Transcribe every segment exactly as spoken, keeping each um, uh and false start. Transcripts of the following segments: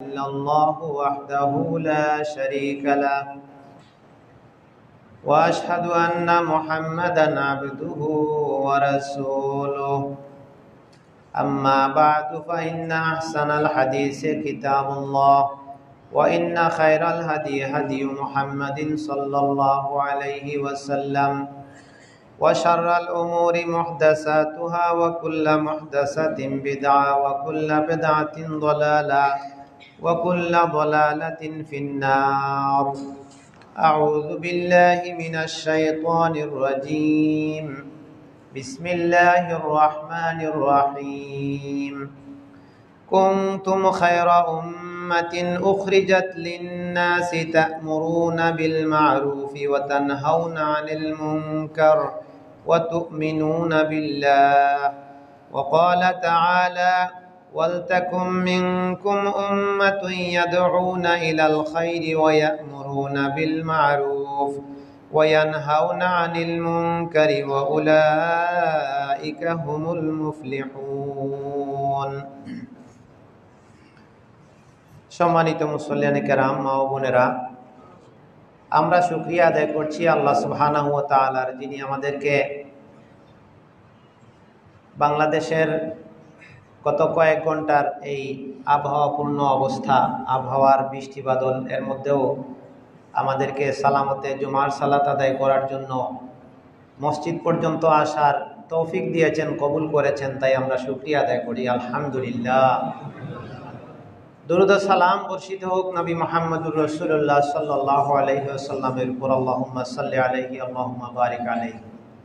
إلا الله وحده لا شريك له وأشهد أن محمدا عبده ورسوله أما بعد فإن أحسن الحديث كتاب الله وإن خير الهدي هدي محمد صلى الله عليه وسلم وشر الأمور محدثاتها وكل محدثة بدعة وكل بدعة ضلالة وكل ضلالة في النار. أعوذ بالله من الشيطان الرجيم. بسم الله الرحمن الرحيم. كنتم خير أمة أخرجت للناس تأمرون بالمعروف وتنهون عن المنكر وتؤمنون بالله. وقال تعالى: ولتكن منكم أمة يدعون إلى الخير ويأمرون بالمعروف وينهون عن المنكر وأولئك هم المفلحون. সম্মানিত মুসল্লিয়ানে কেরাম, মা ও বোনেরা, আমরা শুকরিয়া আদায় করছি আল্লাহ সুবহানাহু ওয়া তাআলার, যিনি আমাদেরকে বাংলাদেশের গত কয়েক ঘন্টার এই আবহাওয়াপূর্ণ অবস্থা, আবহাওয়ার বৃষ্টি বাদল, এর মধ্যেও আমাদেরকে সালামতে জুমার সালাত আদায় করার জন্য মসজিদ পর্যন্ত আসার তৌফিক দিয়েছেন, কবুল করেছেন। তাই আমরা শুকরিয়া আদায় করি, আলহামদুলিল্লাহ। দুরূদ ও সালাম বর্ষিত হোক নবী মুহাম্মদুর রাসূলুল্লাহ সাল্লাল্লাহু আলাইহি ওয়াসাল্লামের উপর। আল্লাহুম্মা সাল্লি আলাইহি আল্লাহুম্মা বারিক আলাইহি।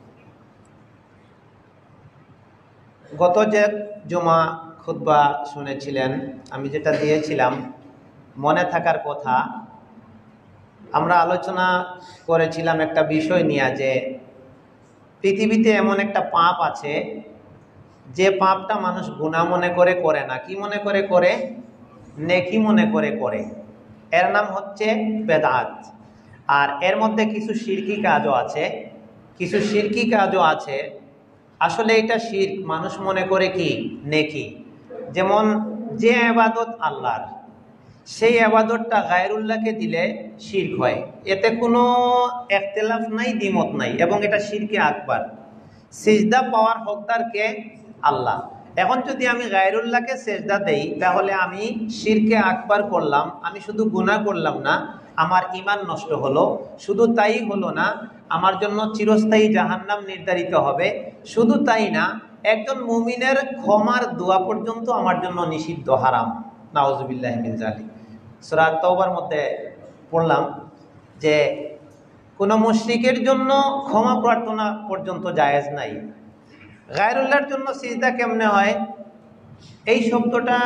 গত যে জুমা খুতবা শুনেছিলেন, আমি যেটা দিয়েছিলাম মনে থাকার কথা, আমরা আলোচনা করেছিলাম একটা বিষয় নিয়ে, যে পৃথিবীতে এমন একটা পাপ আছে যে পাপটা মানুষ গুনাহ মনে করে করে না। কি মনে করে করে? নেকি মনে করে করে। এর নাম হচ্ছে বেদাত। আর এর মধ্যে কিছু শিরকি কাজও আছে, কিছু শিরকি কাজও আছে। আসলে এটা শিরক, মানুষ মনে করে কি নেকি। যেমন যে ইবাদত আল্লাহর, সেই ইবাদতটা গায়রুল্লাহকে দিলে শিরক হয়। এতে কোনো ইখতিলাফ নাই, দ্বিমত নাই, এবং এটা শিরকে আকবার। সিজদা পাওয়ার হকদার কে? আল্লাহ। এখন যদি আমি গায়রুল্লাহকে সিজদা দেই, তাহলে আমি শিরকে আকবার করলাম। আমি শুধু গুনাহ করলাম না, আমার ঈমান নষ্ট হলো। শুধু তাই হলো না, আমার জন্য চিরস্থায়ী জাহান্নাম নির্ধারিত হবে। শুধু তাই না, একজন মুমিনের ক্ষমার দোয়া পর্যন্ত আমার জন্য নিষিদ্ধ, হারাম। নাউজুবিল্লাহি মিন যালিক। সূরা তাওবার মধ্যে পড়লাম যে কোনো মুশরিকের জন্য ক্ষমা প্রার্থনা পর্যন্ত জায়েজ নাই। গায়রুল্লাহর জন্য সিজদা কেমনে হয়? এই শব্দটা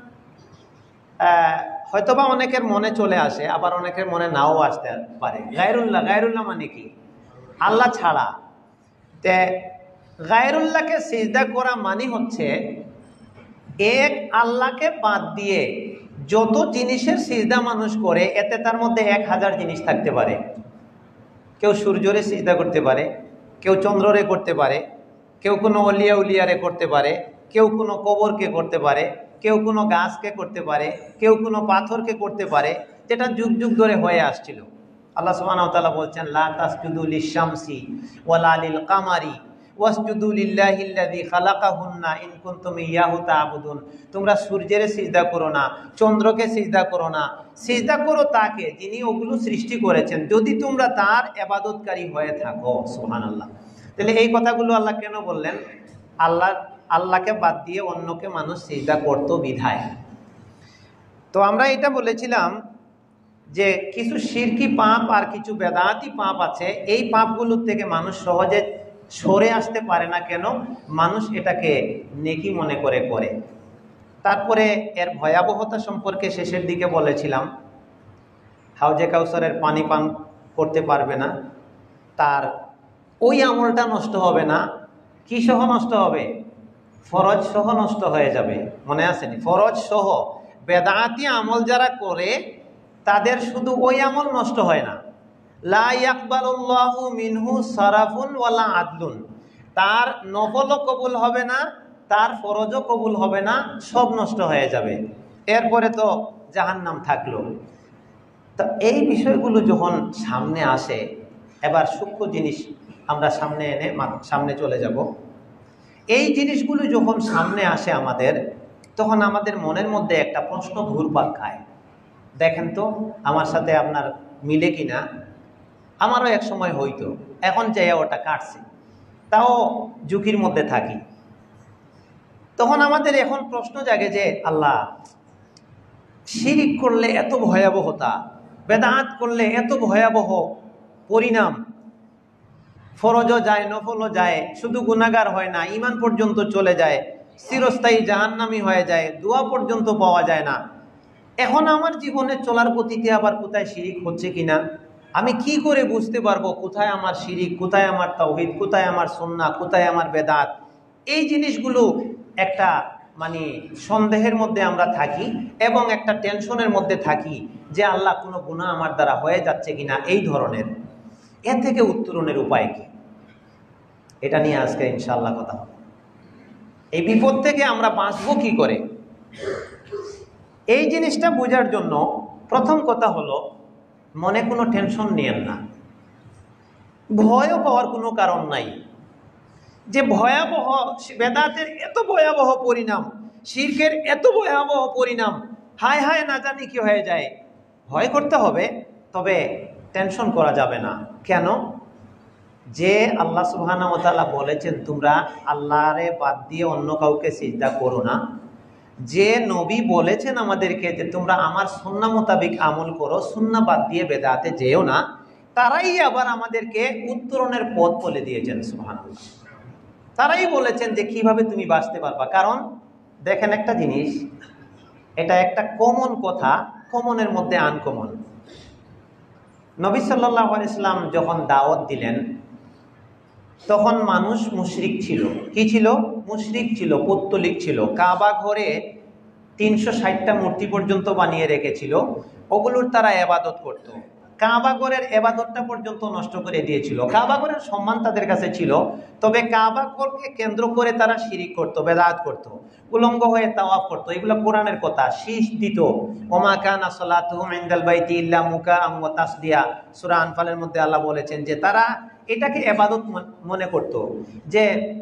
হয়তোবা অনেকের মনে চলে আসে, আবার অনেকের মনে নাও আসতে পারে। গায়রুল্লাহ, গায়রুল্লাহ মানে কি? আল্লাহ ছাড়া। তে গায়রুল্লাহকে সিজদা করা মানে হচ্ছে এক আল্লাহকে বাদ দিয়ে যত জিনিসের সিজদা মানুষ করে, এতে তার মধ্যে এক হাজার জিনিস থাকতে পারে। কেউ সূর্যরে সিজদা করতে পারে, কেউ চন্দ্ররে করতে পারে, কেউ কোনো অলিয়া উলিয়ারে করতে পারে, কেউ কোনো কবরকে করতে পারে, কেউ কোনো গাছকে করতে পারে, কেউ কোনো পাথরকে করতে পারে, যেটা যুগ যুগ ধরে হয়ে আসছিল। আল্লাহ সুবহানাহু ওয়া তাআলা বলছেন, লা তাসজুদু লিশ-শামসি ওয়ালা লিল কামারি ওয়াসজুদু লিল্লাহিল্লাযী খালাকাহুন্না ইন কুনতুম ইয়াহু তা'বুদুন। তোমরা সূর্যের সিজদা করো না, চন্দ্রকে সিজদা করো না, সিজদা করো তাকে যিনি ওগুলো সৃষ্টি করেছেন, যদি তোমরা তার ইবাদতকারী হয়ে থাকো। সুবহানাল্লাহ। তাহলে এই কথাগুলো আল্লাহ কেন বললেন? আল্লাহ আল্লাহকে বাদ দিয়ে অন্যকে মানুষ সিজদা করত বিধায়। তো আমরা এটা বলেছিলাম যে কিছু শিরকি পাপ আর কিছু বেদাতি পাপ আছে। এই পাপগুলোর থেকে মানুষ সহজে সরে আসতে পারে না। কেন? মানুষ এটাকে নেকি মনে করে করে। তারপরে এর ভয়াবহতা সম্পর্কে শেষের দিকে বলেছিলাম। হাউজে কাউসারের পানি পান করতে পারবে না, তার ওই আমলটা নষ্ট হবে না। কি সহ নষ্ট হবে? ফরজ সহ নষ্ট হয়ে যাবে। মনে আসেনি? ফরজ সহ বেদাতি আমল যারা করে, তাদের শুধু ওই আমল নষ্ট হয় না, লা ইয়াকবালুল্লাহু মিনহু সারাফুন ওয়ালা আদলুন, তার নফলও কবুল হবে না, তার ফরজও কবুল হবে না, সব নষ্ট হয়ে যাবে। এরপরে তো জাহান্নাম থাকলো। তো এই বিষয়গুলো যখন সামনে আসে, এবার সূক্ষ্ম জিনিস আমরা সামনে এনে সামনে চলে যাব। এই জিনিসগুলো যখন সামনে আসে আমাদের, তখন আমাদের মনের মধ্যে একটা প্রশ্ন ঘুরপাক খায়, দেখেন তো আমার সাথে আপনার মিলে কিনা। আমারও এক সময় হইতো, এখন যাইয়া ওটা কাটছে, তাও ঝুঁকির মধ্যে থাকি। তখন আমাদের এখন প্রশ্ন জাগে যে আল্লাহ, শিরিক করলে এত ভয়াবহতা, বেদাত করলে এত ভয়াবহ পরিণাম, ফরজও যায় নফলও যায়, শুধু গুনাহগার হয় না, ঈমান পর্যন্ত চলে যায়, চিরস্থায়ী জাহান্নামী হয়ে যায়, দোয়া পর্যন্ত পাওয়া যায় না। এখন আমার জীবনে চলার গতিতে আবার কোথায় শিরিক হচ্ছে কিনা, আমি কি করে বুঝতে পারবো কোথায় আমার শিরিক, কোথায় আমার তাওহীদ, কোথায় আমার সুন্নাহ, কোথায় আমার বেদাত? এই জিনিসগুলো একটা মানে সন্দেহের মধ্যে আমরা থাকি এবং একটা টেনশনের মধ্যে থাকি যে আল্লাহ কোনো গুনাহ আমার দ্বারা হয়ে যাচ্ছে কিনা, এই ধরনের। এর থেকে উত্তরণের উপায় কি, এটা নিয়ে আজকে ইনশাআল্লাহ কথা হবে। এই বিপদ থেকে আমরা বাঁচবো কি করে, এই জিনিসটা বোঝার জন্য প্রথম কথা হলো, মনে কোনো টেনশন নিয়েন না, ভয়ও পাওয়ার কোনো কারণ নাই। যে ভয়াবহ বেদাতের এত ভয়াবহ পরিণাম, শিরকের এত ভয়াবহ পরিণাম, হায় হায় না জানি কি হয়ে যায়, ভয় করতে হবে, তবে টেনশন করা যাবে না। কেন? যে আল্লাহ সুবহানাহু ওয়া তাআলা বলেছেন তোমরা আল্লাহরে বাদ দিয়ে অন্য কাউকে সিজদা করো না, যে নবী বলেছেন আমাদেরকে যে তোমরা আমার সুন্নাহ মোতাবেক আমল করো, সুন্নাহ বাদ দিয়ে বেদাতে যেও না, তারাই আবার আমাদেরকে উত্তরণের পথ বলে দিয়েছেন। সুবহানাল্লাহ। তারাই বলেছেন যে কিভাবে তুমি বাঁচতে পারবা। কারণ দেখেন একটা জিনিস, এটা একটা কমন কথা, কমনের মধ্যে আনকমন। নবী সাল্লাল্লাহু আলাইহি ওয়াসাল্লাম যখন দাওয়াত দিলেন, তখন মানুষ মুশরিক ছিল। কি ছিল? মুশরিক ছিল, পৌত্তলিক ছিল। কাবা ঘরে তিনশো ষাটটা মূর্তি পর্যন্ত বানিয়ে রেখেছিল, ওগুলোর তারা ইবাদত করত। কাবা ঘরের ইবাদতটা পর্যন্ত নষ্ট করে দিয়েছিল। কাবা ঘরের সম্মান তাদের কাছে ছিল, তবে কাবা ঘরকে কেন্দ্র করে তারা শিরিক করত, বেদাত করত, উলঙ্গ হয়ে তাওয়াফ করত। এগুলো কোরআনের কথা। শীষ দিত, ওমা কানা সালাতুহুম ইনদাল বাইতি ইল্লা মুকাআম ওয়া তাসদিয়া। সূরা আনফালের মধ্যে আল্লাহ বলেছেন যে তারা এটাকে ইবাদত মনে করত, যে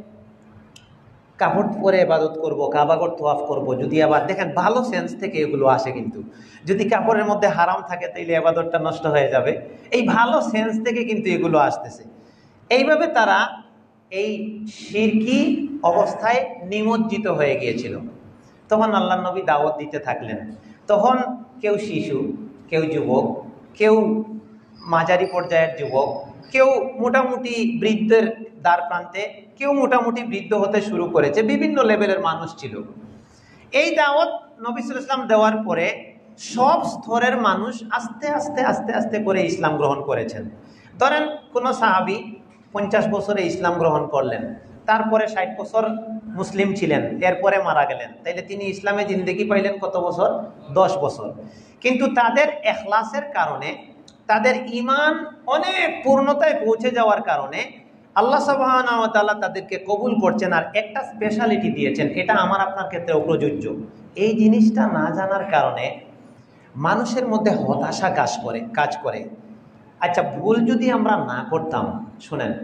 কাপড় পরে ইবাদত করব, কাবা ঘর তাওয়াফ করব। যদি আবার দেখেন ভালো সেন্স থেকে এগুলো আসে, কিন্তু যদি কাপড়ের মধ্যে হারাম থাকে তাইলে ইবাদতটা নষ্ট হয়ে যাবে। এই ভালো সেন্স থেকে কিন্তু এগুলো আসতেছে। এইভাবে তারা এই শিরকি অবস্থায় নিমজ্জিত হয়ে গিয়েছিল। তখন আল্লাহ নবী দাওয়াত দিতে থাকলেন। তখন কেউ শিশু, কেউ যুবক, কেউ মাঝারি পর্যায়ের যুবক, কেউ মোটামুটি বৃদ্ধের দ্বার প্রান্তে, কেউ মোটামুটি বৃদ্ধ হতে শুরু করেছে, বিভিন্ন লেভেলের মানুষ ছিল। এই দাওয়াত নবী সাল্লাল্লাহু আলাইহি ওয়াসাল্লাম দেওয়ার পরে সব স্তরের মানুষ আস্তে আস্তে আস্তে আস্তে করে ইসলাম গ্রহণ করেছেন। ধরেন কোনো সাহাবী পঞ্চাশ বছরে ইসলাম গ্রহণ করলেন, তারপরে ষাট বছর মুসলিম ছিলেন, এরপরে মারা গেলেন, তাইলে তিনি ইসলামে জিন্দেগি পাইলেন কত বছর? দশ বছর। কিন্তু তাদের ইখলাসের কারণে, তাদের ঈমান অনেক পূর্ণতায় পৌঁছে যাওয়ার কারণে আল্লাহ সুবহানাহু ওয়া তাআলা তাদেরকে কবুল করছেন, আর একটা স্পেশালিটি দিয়েছেন। এটা আমার আপনার ক্ষেত্রেও প্রযোজ্য। এই জিনিসটা না জানার কারণে মানুষের মধ্যে হতাশা কাজ করে কাজ করে আচ্ছা, ভুল যদি আমরা না করতাম, শুনেন,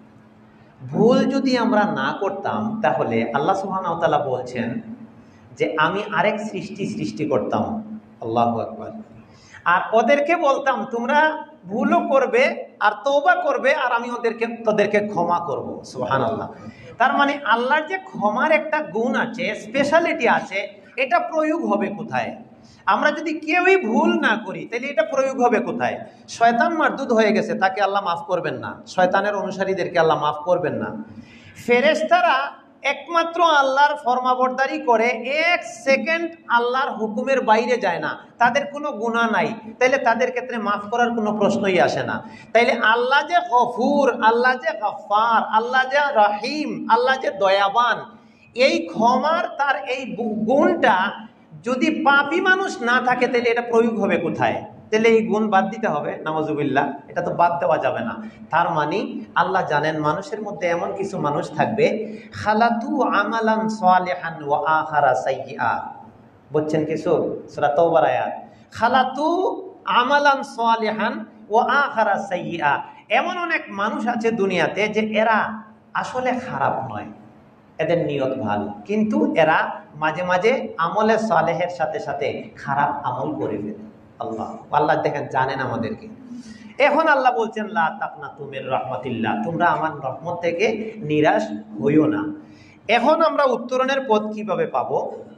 ভুল যদি আমরা না করতাম, তাহলে আল্লাহ সুবহানাহু ওয়া তাআলা বলছেন যে আমি আরেক সৃষ্টি সৃষ্টি করতাম। আল্লাহু আকবার। আর ওদেরকে বলতাম তোমরা ভুলও করবে আর তওবা করবে, আর আমি ওদেরকে তোদেরকে ক্ষমা করব। সুবহানাল্লাহ। তার মানে আল্লাহর যে ক্ষমার একটা গুণ আছে, স্পেশালিটি আছে, এটা প্রয়োগ হবে কোথায়? আমরা যদি কেউই ভুল না করি তাহলে এটা প্রয়োগ হবে কোথায়? শয়তান মারদুদ হয়ে গেছে, তাকে আল্লাহ মাফ করবেন না, শয়তানের অনুসারীদেরকে আল্লাহ মাফ করবেন না। ফেরেশতারা একমাত্র আল্লাহর ফরমাবরদারি করে, এক সেকেন্ড আল্লাহর হুকুমের বাইরে যায় না, তাদের কোনো গুনাহ নাই, তাইলে তাদের ক্ষেত্রে মাফ করার কোনো প্রশ্নই আসে না। তাইলে আল্লাহ যে গফুর, আল্লাহ যে গফফার, আল্লাহ যে রহিম, আল্লাহ যে দয়াবান, এই ক্ষমার তার এই গুণটা যদি পাপী মানুষ না থাকে তাহলে এটা প্রয়োগ হবে কোথায়? তাহলে এই গুণ বাদ দিতে হবে, নাউজুবিল্লাহ, এটা তো বাদ দেওয়া যাবে না। তার মানে আল্লাহ জানেন মানুষের মধ্যে এমন কিছু মানুষ থাকবে, খালাতু আমালান সালিহান ওয়া আখারা সাইয়্যা, বুঝছেন কিছু? সূরা তাওবার আয়াত, খালাতু আমালান সালিহান ওয়া আখারা সাইয়্যা। এমন অনেক মানুষ আছে দুনিয়াতে যে এরা আসলে খারাপ নয়, এদের নিয়ত ভালো, কিন্তু এরা মাঝে মাঝে আমলে সালেহের সাথে সাথে খারাপ আমল করে ফেলে। আল্লাহ আল্লাহ দেখেন জানেন আমাদেরকে। এখন আল্লাহ বলছেন লা তাকনাতু মির রাহমাতিল্লাহ, তোমরা আমার রহমত থেকে নিরাশ হইও না। এখন আমরা উত্তরণের পথ কিভাবে পাবো?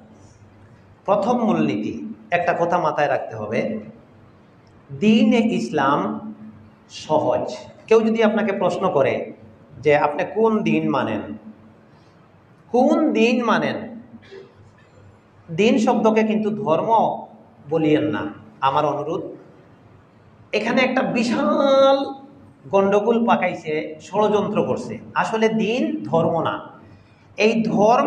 প্রথম মূলনীতি, একটা কথা মাথায় রাখতে হবে, দ্বীন-এ ইসলাম সহজ। কেউ যদি আপনাকে প্রশ্ন করে যে আপনি কোন দ্বীন মানেন, কোন দ্বীন মানেন, দ্বীন শব্দকে কিন্তু ধর্ম বলিয়েন না, আমার অনুরোধ। এখানে একটা বিশাল গন্ডগোল পাকাইছে, ষড়যন্ত্র করছে। আসলে দ্বীন ধর্ম না। এই ধর্ম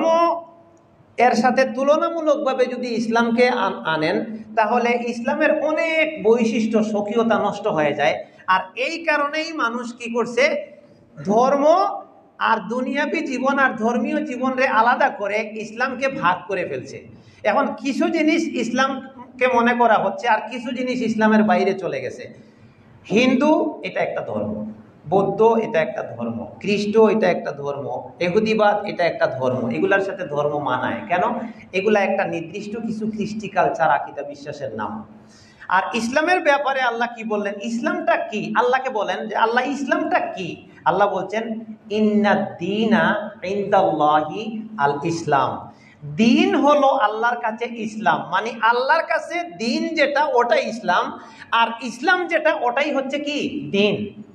এর সাথে তুলনামূলকভাবে যদি ইসলামকে আনেন তাহলে ইসলামের অনেক বৈশিষ্ট্য স্বকীয়তা নষ্ট হয়ে যায়। আর এই কারণেই মানুষ কি করছে, ধর্ম আর দুনিয়াবী জীবন আর ধর্মীয় জীবনরে আলাদা করে ইসলামকে ভাগ করে ফেলছে। এখন কিছু জিনিস ইসলামকে মনে করা হচ্ছে আর কিছু জিনিস ইসলামের বাইরে চলে গেছে। হিন্দু এটা একটা ধর্ম, বৌদ্ধ এটা একটা ধর্ম, খ্রিস্ট এটা একটা ধর্ম, ইহুদিবাদ এটা একটা ধর্ম। এগুলার সাথে ধর্ম মানায় কেন? এগুলা একটা নির্দিষ্ট কিছু কৃষ্টি কালচার, আকিদা, বিশ্বাসের নাম। আর ইসলামের ব্যাপারে আল্লাহ কি বললেন, ইসলামটা কি? আল্লাহকে বলেন যে আল্লাহ ইসলামটা কি? আল্লাহ বলছেন ইন্নাদ দীনা ইনদাল্লাহি আল ইসলাম। দিন হলো আল্লাহর কাছে ইসলাম, মানে আল্লাহর কাছে দিন যেটা ওটাই ইসলাম, আর ইসলাম যেটা ওটাই হচ্ছে কি দিন।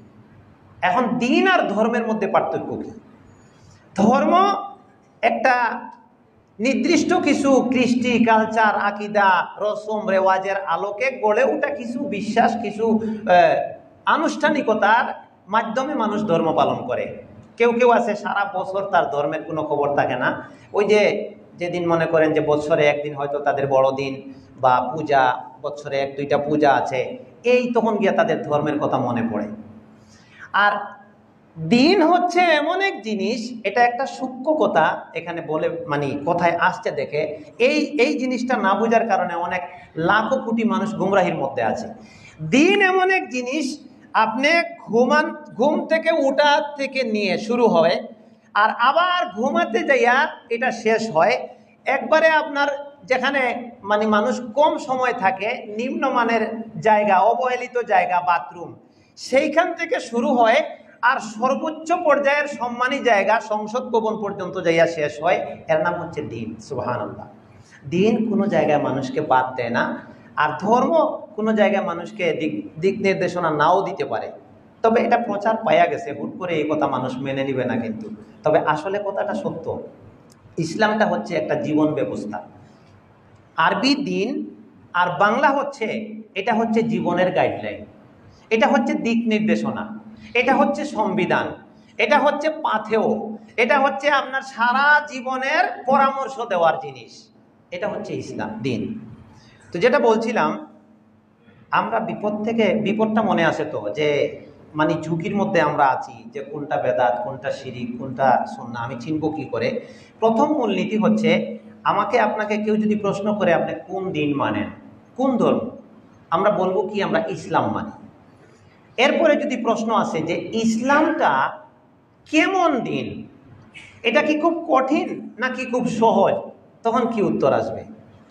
এখন দিন আর ধর্মের মধ্যে পার্থক্য কি? ধর্ম একটা নির্দিষ্ট কিছু কৃষ্টি কালচার, আকিদা, রসম রেওয়াজের আলোকে গড়ে ওঠা কিছু বিশ্বাস, কিছু আনুষ্ঠানিকতার মাধ্যমে মানুষ ধর্ম পালন করে। কেউ কেউ আছে সারা বছর তার ধর্মের কোনো খবর থাকে না। ওই যে যেদিন মনে করেন যে বছরে একদিন হয়তো তাদের বড়দিন বা পূজা, বছরে এক দুইটা পূজা আছে, এই তখন গিয়ে তাদের ধর্মের কথা মনে পড়ে। আর দিন হচ্ছে এমন এক জিনিস, এটা একটা সূক্ষ্ম কথা এখানে বলে, মানে কথায় আসছে দেখে এই এই জিনিসটা না বোঝার কারণে অনেক লাখো কোটি মানুষ গুমরাহির মধ্যে আছে। দিন এমন এক জিনিস, আপনি ঘুমান, ঘুম থেকে উঠা থেকে নিয়ে শুরু হয় আর আবার ঘুমাতে যাইয়া এটা শেষ হয়। একবারে আপনার যেখানে মানে মানুষ কম সময় থাকে, নিম্নমানের জায়গা, অবহেলিত জায়গা, বাথরুম, সেইখান থেকে শুরু হয় আর সর্বোচ্চ পর্যায়ের সম্মানী জায়গা সংসদ ভবন পর্যন্ত যাইয়া শেষ হয়। এর নাম হচ্ছে দিন। সুবহানাল্লাহ। দিন কোনো জায়গায় মানুষকে বাদ দেয় না, আর ধর্ম কোনো জায়গায় মানুষকে দিক দিক নির্দেশনা নাও দিতে পারে। তবে এটা প্রচার পাইয়া গেছে, হুট করে এই কথা মানুষ মেনে নিবে না কিন্তু। তবে আসলে কথাটা সত্য। ইসলামটা হচ্ছে একটা জীবন ব্যবস্থা। আরবি দিন আর বাংলা হচ্ছে, এটা হচ্ছে জীবনের গাইডলাইন, এটা হচ্ছে দিক নির্দেশনা, এটা হচ্ছে সংবিধান, এটা হচ্ছে পাথেয়, এটা হচ্ছে আপনার সারা জীবনের পরামর্শ দেওয়ার জিনিস। এটা হচ্ছে ইসলাম, দিন। তো যেটা বলছিলাম, আমরা বিপদ থেকে, বিপদটা মনে আসে তো যে মানে ঝুঁকির মধ্যে আমরা আছি যে কোনটা বেদাত, কোনটা শিরিক, কোনটা সুন্নাহ, আমি চিনব কি করে? প্রথম মূলনীতি হচ্ছে, আমাকে আপনাকে কেউ যদি প্রশ্ন করে আপনি কোন দিন মানেন, কোন ধর্ম, আমরা বলবো কি আমরা ইসলাম মানি। এরপরে যদি প্রশ্ন আসে যে ইসলামটা কেমন দিন, এটা কি খুব কঠিন নাকি খুব সহজ, তখন কি উত্তর আসবে?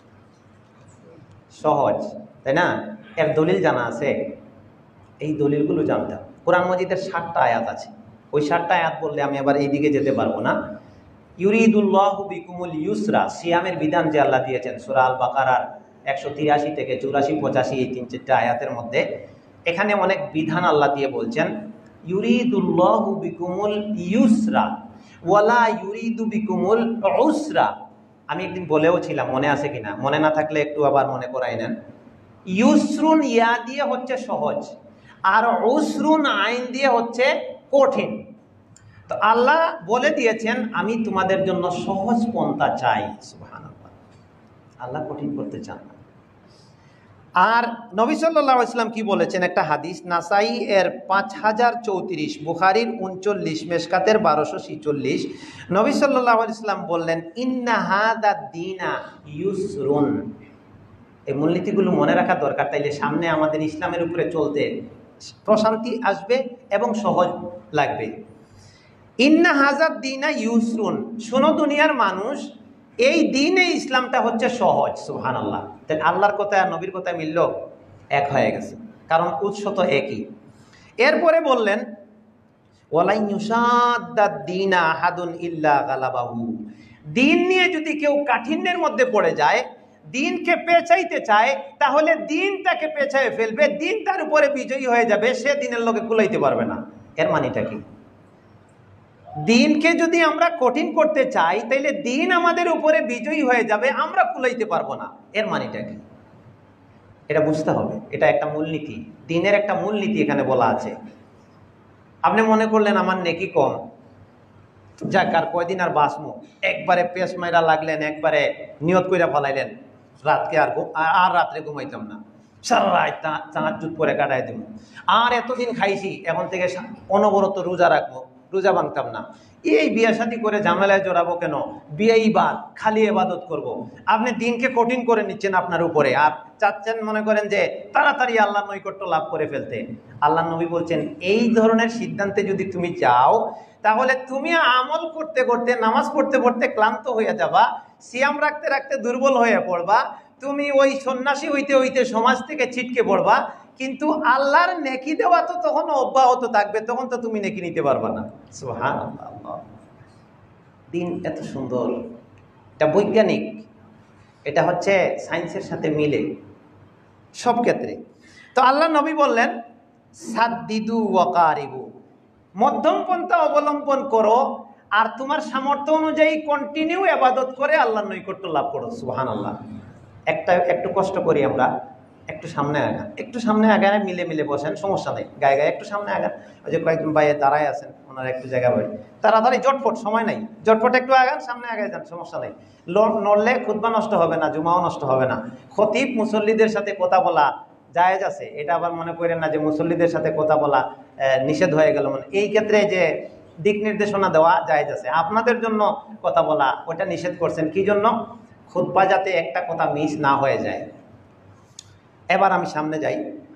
সহজ, তাই না? এর দলিল জানা আছে? এই দলিলগুলো জানতাম। কোরআন মজিদের ষাটটা আয়াত আছে, ওই ষাটটা আয়াত বললে আমি আবার এইদিকে যেতে পারবো না। ইউরিদুল্লাহু বিকুমুল ইউসরা, সিয়ামের বিধান যে আল্লাহ দিয়েছেন সূরা আল বাকারার একশো তিরাশি থেকে চুরাশি পঁচাশি এই তিন চারটা আয়াতের মধ্যে, এখানে অনেক বিধান আল্লাহ দিয়ে বলছেন ইউরিদুল্লাহু বিকুমুল ইউসরা ওয়ালা ইউরিদু বিকুমুল উসরা। আমি একদিন বলেও ছিলাম, মনে আছে কিনা, মনে না থাকলে একটু আবার মনে করাই নেন। ইউসরুন ইয়া দিয়ে হচ্ছে সহজ, আর উসরুন আইন দিয়ে হচ্ছে কঠিন। তো আল্লাহ বলে দিয়েছেন আমি তোমাদের জন্য সহজ পন্থা চাই। সুবহানাল্লাহ। আল্লাহ কঠিন করতে চান না। আর নবী সাল্লাল্লাহু আলাইহি ওয়াসাল্লাম কি বলেছেন, একটা হাদিস নাসাই এর পাঁচ হাজার চৌত্রিশ, বুখারীর উনচল্লিশ, মেশকাতের বারোশো ছিচল্লিশ, নবী সাল্লাল্লাহু আলাইহি ওয়াসাল্লাম বললেন, ইন্না হাদা দীনা ইউসরুন। এই মূলনীতিগুলো মনে রাখা দরকার, তাইলে সামনে আমাদের ইসলামের উপরে চলতে প্রশান্তি আসবে এবং সহজ লাগবে। ইন্না হাজার দিনা ইউসরুন, শোনো দুনিয়ার মানুষ, এই দিনে ইসলামটা হচ্ছে সহজ। সুবহানাল্লাহ। তাহলে আল্লাহর কথা আর নবীর কথা মিলল, এক হয়ে গেছে, কারণ উৎস তো একই। এরপরে বললেন, ওয়ালাই ইউশাদ্দাদ দীনা আহাদুন ইল্লা গালাবাহু, দিন নিয়ে যদি কেউ কাঠিন্যের মধ্যে পড়ে যায়, দিনকে পেঁচাইতে চায়, তাহলে দিন তাকে পেঁচায় ফেলবে, দিন তার উপরে বিজয়ী হয়ে যাবে, সে দিনের লোকে কুলাইতে পারবে না। এর মানেটা কি? দিনকে যদি আমরা কঠিন করতে চাই, তাইলে দিন আমাদের উপরে বিজয়ী হয়ে যাবে, আমরা কুলাইতে পারবো না। এর মানেটা কি? এটা বুঝতে হবে। এটা একটা মূলনীতি, দিনের একটা মূলনীতি এখানে বলা আছে। আপনি মনে করলেন আমার নেকি কম, যাক আর কয়দিন আর বাঁচমু, একবারে পেশ মাইরা লাগলেন, একবারে নিয়ত কইরা ফলাইলেন, রাতকে আর আর রাত্রে ঘুমাইতাম না, সারা রাত তাহাজ্জুদ করে কাটাই দেব, আর এতদিন খাইছি, এখন থেকে অনবরত রোজা রাখবো, রোজা ভাঙতাম না। এই বিয়া শাদী করে ঝামেলায় জড়াবো কেন, বিয়েই বাদ, খালি ইবাদত করব। আপনি দিনকে কঠিন করে নিচ্ছেন আপনার উপরে, আর চাচ্ছেন মনে করেন যে তাড়াতাড়ি আল্লাহর নৈকট্য লাভ করে ফেলতে। আল্লাহ নবী বলছেন, এই ধরনের সিদ্ধান্তে যদি তুমি যাও, তাহলে তুমি আমল করতে করতে, নামাজ পড়তে পড়তে ক্লান্ত হয়ে যাবা, সিয়াম রাখতে রাখতে দুর্বল হয়ে পড়বা, তুমি ওই সন্ন্যাসী হইতে হইতে সমাজ থেকে ছিটকে পড়বা, কিন্তু আল্লাহর নেকি দেওয়া তো তখন অব্যাহত থাকবে, তখন তো তুমি নেকি নিতে পারবা না। সুবহানাল্লাহ। দিন এত সুন্দর, এটা বৈজ্ঞানিক, এটা হচ্ছে সায়েন্সের সাথে মিলে সব ক্ষেত্রে। তো আল্লাহ নবী বললেন, সাদ্দিদু ওয়াকারিবু, মধ্যম পন্থা অবলম্বন করো, আর তোমার সামর্থ্য অনুযায়ী কন্টিনিউ ইবাদত করে আল্লাহর নৈকট্য লাভ করো। সুবহানাল্লাহ। একটা একটু কষ্ট করি আমরা, একটু সামনে আগান, একটু সামনে আগান, মিলে মিলে বসেন, সমস্যা নেই, গায়ে গায়ে একটু সামনে আগান। ওই যে কয়েকজন ভাইয়ে দাঁড়ায় আছেন, ওনারা একটু জায়গা পাই, তাড়াতাড়ি জটফট, সময় নাই, জটফট একটু আগান, সামনে আগায় যান, সমস্যা নেই। নড়লে খুতবা নষ্ট হবে না, জুমাও নষ্ট হবে না। খতিব মুসল্লিদের সাথে কথা বলা জায়েজ আছে, এটা আবার মনে করেন না যে মুসল্লিদের সাথে কথা বলা নিষেধ হয়ে গেল, মানে এই ক্ষেত্রে যে দিক নির্দেশনা দেওয়া জায়েজ আছে। আপনাদের জন্য কথা বলা ওটা নিষেধ করছেন, কি জন্য? খুতবা যাতে একটা কথা মিস না হয়ে যায়। এবার আমি সামনে যাই।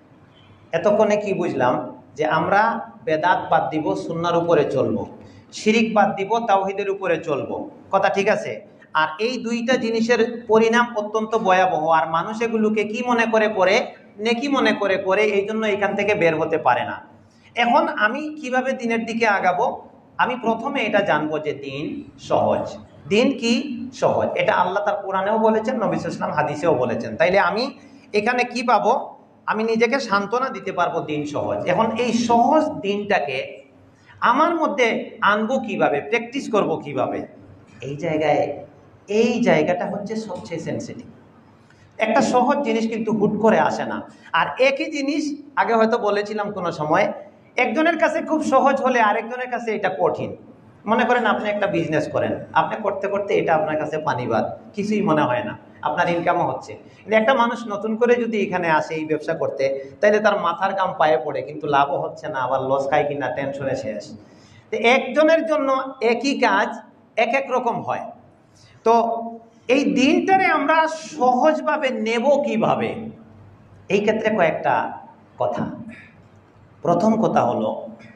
এতক্ষণে কি বুঝলাম? যে আমরা বেদাত বাদ দিব, সুন্নাহর উপরে চলবো, শিরিক বাদ দিব, তাওহীদের উপরে চলবো, কথা ঠিক আছে? আর এই দুইটা জিনিসের পরিণাম অত্যন্ত ভয়াবহ, আর মানুষ এগুলোকে কি মনে করে করে, নেকি মনে করে করে, এই জন্য এখান থেকে বের হতে পারে না। এখন আমি কিভাবে দিনের দিকে আগাবো? আমি প্রথমে এটা জানবো যে দিন সহজ। দিন কি সহজ? এটা আল্লাহ তার কোরআনেও বলেছেন, নবী সাল্লাল্লাহু আলাইহি ওয়াসাল্লাম হাদিসেও বলেছেন। তাইলে আমি এখানে কি পাবো? আমি নিজেকে সান্ত্বনা দিতে পারবো, দিন সহজ। এখন এই সহজ দিনটাকে আমার মধ্যে আনবো কিভাবে, প্র্যাকটিস করব কিভাবে? এই জায়গায় এই জায়গাটা হচ্ছে সবচেয়ে সেন্সিটিভ। একটা সহজ জিনিস কিন্তু হুট করে আসে না। আর একই জিনিস আগে হয়তো বলেছিলাম কোনো সময়, একজনের কাছে খুব সহজ হলে আরেকজনের কাছে এটা কঠিন। মনে করেন আপনি একটা বিজনেস করেন, আপনি করতে করতে এটা আপনার কাছে পানিবাদ, কিছুই মনে হয় না, আপনার ইনকামও হচ্ছে। কিন্তু একটা মানুষ নতুন করে যদি এখানে আসে এই ব্যবসা করতে, তাইলে তার মাথার গাম পায়ে পড়ে, কিন্তু লাভও হচ্ছে না, আবার লস খায় কিনা টেনশনে শেষ। তো একজনের জন্য একই কাজ এক এক রকম হয়। তো এই দিনটারে আমরা সহজভাবে নেব কিভাবে, এই ক্ষেত্রে কয়েকটা কথা। প্রথম কথা হলো,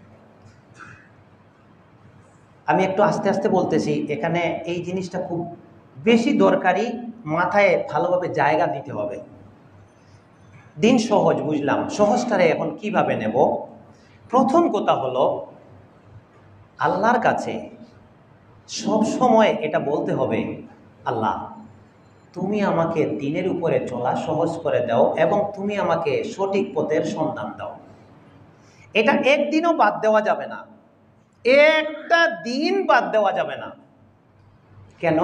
আমি একটু আস্তে আস্তে বলতেছি, এখানে এই জিনিসটা খুব বেশি দরকারি, মাথায় ভালোভাবে জায়গা দিতে হবে। দিন সহজ বুঝলাম, সহজটারে এখন কিভাবে নেব? প্রথম কথা হলো, আল্লাহর কাছে সব সময় এটা বলতে হবে, আল্লাহ তুমি আমাকে দিনের উপরে চলা সহজ করে দাও, এবং তুমি আমাকে সঠিক পথের সন্ধান দাও। এটা একদিনও বাদ দেওয়া যাবে না, একটা দিন বাদ দেওয়া যাবে না। কেন?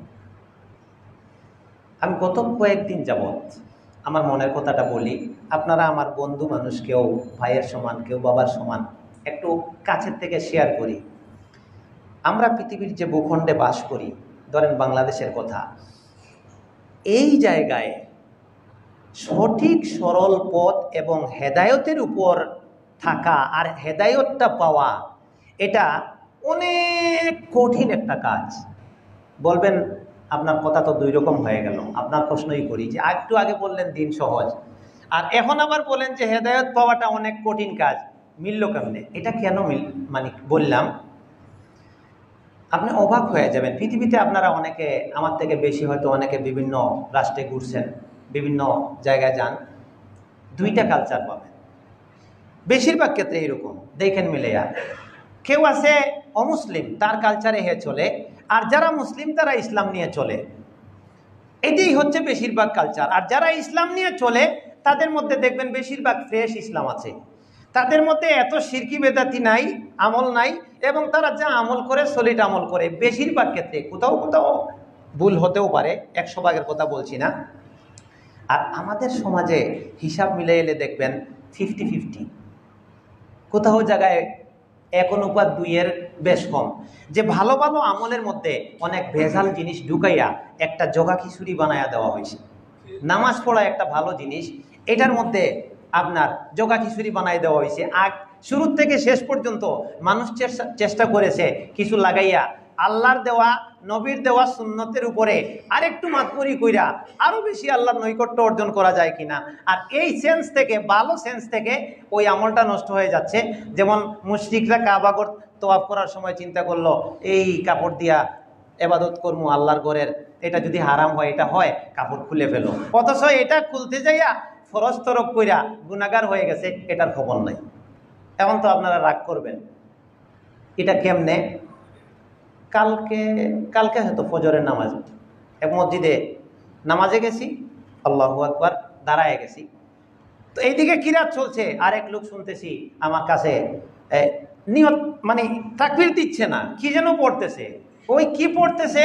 আমি গত কয়েকদিন যাবৎ আমার মনের কথাটা বলি, আপনারা আমার বন্ধু মানুষ, কেউ ভাইয়ের সমান, কেউ বাবার সমান, একটু কাছের থেকে শেয়ার করি। আমরা পৃথিবীর যে ভূখণ্ডে বাস করি, ধরেন বাংলাদেশের কথা, এই জায়গায় সঠিক সরল পথ এবং হেদায়তের উপর থাকা আর হেদায়তটা পাওয়া এটা অনেক কঠিন একটা কাজ। বলবেন আপনার কথা তো দুই রকম হয়ে গেল, আপনার প্রশ্নই করি যে একটু আগে বললেন দিন সহজ, আর এখন আবার বলেন যে হেদায়ত পাওয়াটা অনেক কঠিন কাজ, মিলল কেমনে? এটা কেন মিল মানে বললাম, আপনি অবাক হয়ে যাবেন। পৃথিবীতে আপনারা অনেকে আমার থেকে বেশি হয়তো অনেকে বিভিন্ন রাষ্ট্রে ঘুরছেন, বিভিন্ন জায়গায় যান, দুইটা কালচার পাবেন বেশিরভাগ ক্ষেত্রে এইরকম। দেখেন মিলেয়া, কেউ আছে অমুসলিম, তার কালচারে হে চলে, আর যারা মুসলিম তারা ইসলাম নিয়ে চলে। এটাই হচ্ছে বেশিরভাগ কালচার। আর যারা ইসলাম নিয়ে চলে তাদের মধ্যে দেখবেন বেশিরভাগ ফ্রেশ ইসলাম আছে, তাদের মধ্যে এত শিরকি বেদাতি নাই, আমল নাই, এবং তারা যা আমল করে সলিড আমল করে বেশিরভাগ ক্ষেত্রে। কোথাও কোথাও ভুল হতেও পারে, একশো ভাগের কথা বলছি না। আর আমাদের সমাজে হিসাব মিলে এলে দেখবেন ফিফটি ফিফটি, কোথাও জায়গায় এক অনুপাত দুইয়ের বেশ কম। যে ভালো ভালো আমলের মধ্যে অনেক ভেজাল জিনিস ঢুকাইয়া একটা জগা খিচুড়ি বানায়া দেওয়া হয়েছে। নামাজ পড়া একটা ভালো জিনিস, এটার মধ্যে আপনার জগা খিচুড়ি বানাই দেওয়া হয়েছে। আগ শুরু থেকে শেষ পর্যন্ত মানুষ চেষ্টা করেছে কিছু লাগাইয়া আল্লাহর দেওয়া নবীর দেওয়া সুন্নতের উপরে আরেকটু মাতবরি কইরা আরও বেশি আল্লাহর নৈকট্য অর্জন করা যায় কিনা। আর এই সেন্স থেকে, ভালো সেন্স থেকে ওই আমলটা নষ্ট হয়ে যাচ্ছে। যেমন মুশরিকরা কাবাগর তোয়াফ করার সময় চিন্তা করলো এই কাপড় দিয়া এবাদত করমু আল্লাহর ঘরের, এটা যদি হারাম হয়, এটা হয় কাপড় খুলে ফেলো, অথচ এটা খুলতে যাইয়া ফরজ তরক কইরা গুনাহগার হয়ে গেছে, এটার খবর নাই। এখন তো আপনারা রাগ করবেন, এটা কেমনে? কালকে কালকে হয়তো ফজরের নামাজ, এক মসজিদে নামাজে গেছি, আল্লাহু আকবার, দাঁড়ায় গেছি, তো এইদিকে কিরাত চলছে, আরেক লোক শুনতেছি আমার কাছে নিয়ত মানে তাকবীর দিচ্ছে না, কি যেন পড়তেছে। ওই কি পড়তেছে?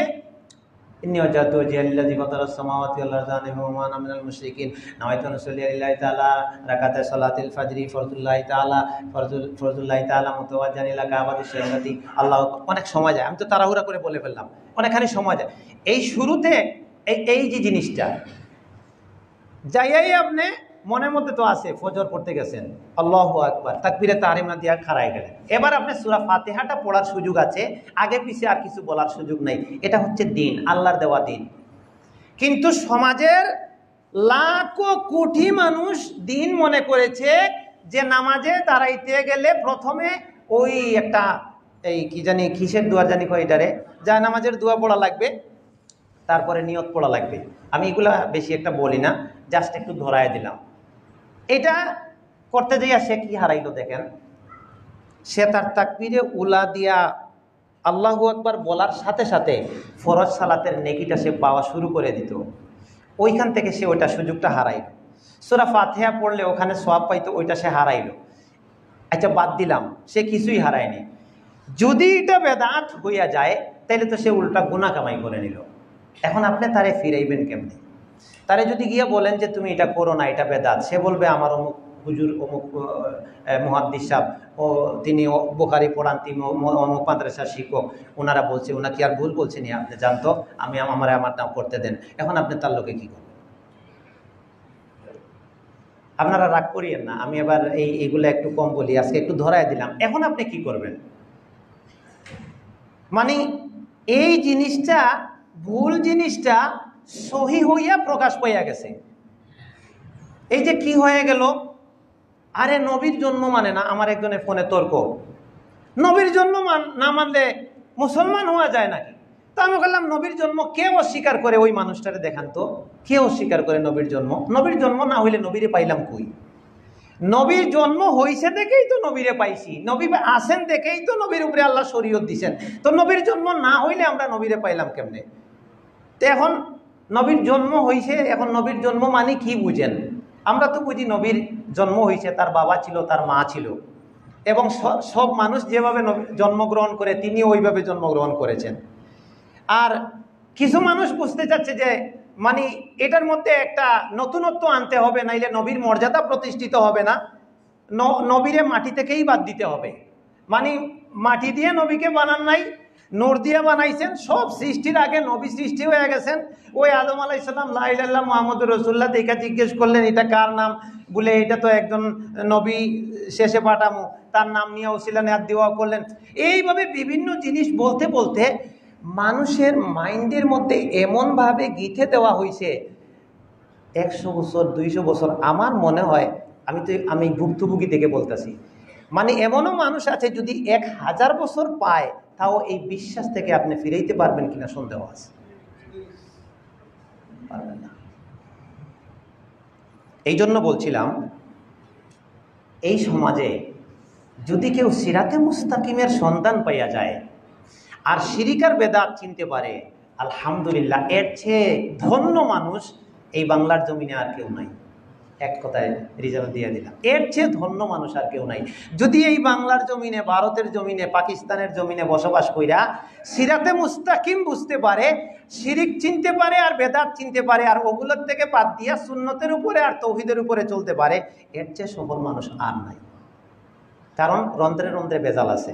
অনেক সময় যায়, আমি তো তাড়াহুড়া করে বলে ফেললাম, অনেকখানি সময় যায়। এই শুরুতে এই এই যে জিনিসটা যাইয়াই আপনি মনের মধ্যে তো আছে ফজর পড়তে গেছেন, আল্লাহু আকবার, তাকবীরে তাহরিমা দিয়া খাড়ায় গেলেন। এবার আপনি সূরা ফাতিহাটা পড়ার সুযোগ আছে, আগে পিছে আর কিছু বলার সুযোগ নাই। এটা হচ্ছে দিন, আল্লাহর দেওয়া দিন। কিন্তু সমাজের লাখো কোটি মানুষ দিন মনে করেছে যে নামাজে দাঁড়াইতে গেলে প্রথমে ওই একটা এই কি জানি কিসের দোয়া জানি কয় এটারে, যা নামাজের দোয়া পড়া লাগবে, তারপরে নিয়ত পড়া লাগবে। আমি এগুলা বেশি একটা বলি না, জাস্ট একটু ধরায় দিলাম। এটা করতে যাইয়া সে কি হারাইলো দেখেন, সে তার তাকবীরে উলা দিয়া আল্লাহু আকবার বলার সাথে সাথে ফরজ সালাতের নেকিটা সে পাওয়া শুরু করে দিত। ওইখান থেকে সে ওইটা সুযোগটা হারাইল। সূরা ফাতিহা পড়লে ওখানে সওয়াব পাইতো, ওইটা সে হারাইলো। আচ্ছা বাদ দিলাম, সে কিছুই হারায়নি। যদি এটা বেদাত হইয়া যায় তাহলে তো সে উল্টা গুনাহ কামাই করে নিল। এখন আপনি তারে ফিরাইবেন কেমনে? তারে যদি গিয়ে বলেন যে তুমি এটা করো না, এটা বেদাত, সে বলবে আমার অমুক হুজুর, অমুক মুহাদ্দিস সাহেব, ও তিনি বুখারী পড়ান, তিনি অমুক মাদ্রাসার শিক্ষক, ওনারা বলছে, ওনা কি আর ভুল বলছেন? আপনি জানতো, আমি আমার আমার নাম করতে দেন। এখন আপনি তার লোকে কী করবেন? আপনারা রাগ করিয়েন না, আমি এবার এই এইগুলো একটু কম বলি, আজকে একটু ধরায় দিলাম। এখন আপনি কি করবেন? মানে এই জিনিসটা, ভুল জিনিসটা সহি হইয়া প্রকাশ পাইয়া গেছে। এই যে কি হয়ে গেল, আরে নবীর জন্ম মানে না, আমার একজনের ফোনে তর্ক, নবীর জন্ম না মানলে মুসলমান হওয়া যায় নাকি? তো আমি বললাম নবীর জন্ম কে অস্বীকার করে? ওই মানুষটারে দেখান তো, কে অস্বীকার করে নবীর জন্ম? নবীর জন্ম না হইলে নবীরে পাইলাম কই? নবীর জন্ম হইছে দেখেই তো নবীরে পাইছি, নবী আসেন দেখেই তো নবীর উপরে আল্লাহ শরীয়ত দিছেন। তো নবীর জন্ম না হইলে আমরা নবীরে পাইলাম কেমনে? তো এখন নবীর জন্ম হইছে, এখন নবীর জন্ম মানে কি বুঝেন? আমরা তো বুঝি নবীর জন্ম হয়েছে, তার বাবা ছিল, তার মা ছিল, এবং সব মানুষ যেভাবে জন্মগ্রহণ করে তিনি ওইভাবে জন্মগ্রহণ করেছেন। আর কিছু মানুষ বুঝতে চাচ্ছে যে মানে এটার মধ্যে একটা নতুনত্ব আনতে হবে, নাইলে নবীর মর্যাদা প্রতিষ্ঠিত হবে না, নবীরে মাটি থেকেই বাদ দিতে হবে। মানে মাটি দিয়ে নবীকে বানান নাই, নূর দিয়ে বানাইছেন। সব সৃষ্টির আগে নবী সৃষ্টি হয়ে গেছেন। ওই আদম আলাইহিস সালাম লা ইলাহা ইল্লাল্লাহ মুহাম্মাদুর রাসূলুল্লাহ দেখা জিজ্ঞেস করলেন এটা কার নাম, বলে এটা তো একজন নবী শেষে পাঠামো, তার নাম নিয়ে ওসিলা নেয়ার দেওয়া করলেন। এইভাবে বিভিন্ন জিনিস বলতে বলতে মানুষের মাইন্ডের মধ্যে এমনভাবে গিথে দেওয়া হয়েছে একশো বছর দুইশো বছর। আমার মনে হয়, আমি তো আমি ভুক্তভোগী থেকে বলতেছি, মানে এমনও মানুষ আছে যদি এক হাজার বছর পায় তাও এই বিশ্বাস থেকে আপনি ফিরাইতে পারবেন কিনা সন্দেহ আছে, পারবেন না। এই জন্য বলছিলাম, এই সমাজে যদি কেউ সিরাতে মুস্তাকিমের সন্ধান পাইয়া যায় আর শিরিকার বেদাত চিনতে পারে, আলহামদুলিল্লাহ, এর চেয়ে ধন্য মানুষ এই বাংলার জমিনে আর কেউ নাই। এক কথায় রিজাল্ট দিয়ে দিলাম, এর চেয়ে ধন্য মানুষ আর কেউ নাই। যদি এই বাংলার জমিনে, ভারতের জমিনে, পাকিস্তানের জমিনে বসবাস কইরা সিরাতে মুস্তাকিম বুঝতে পারে, শিরিক চিনতে পারে আর বেদাত চিনতে পারে, আর ওগুলোর থেকে বাদ দিয়া সুন্নতের উপরে আর তৌহিদের উপরে চলতে পারে, এর চেয়ে সফল মানুষ আর নাই। কারণ রন্ধ্রে রন্ধ্রে বেজাল আছে।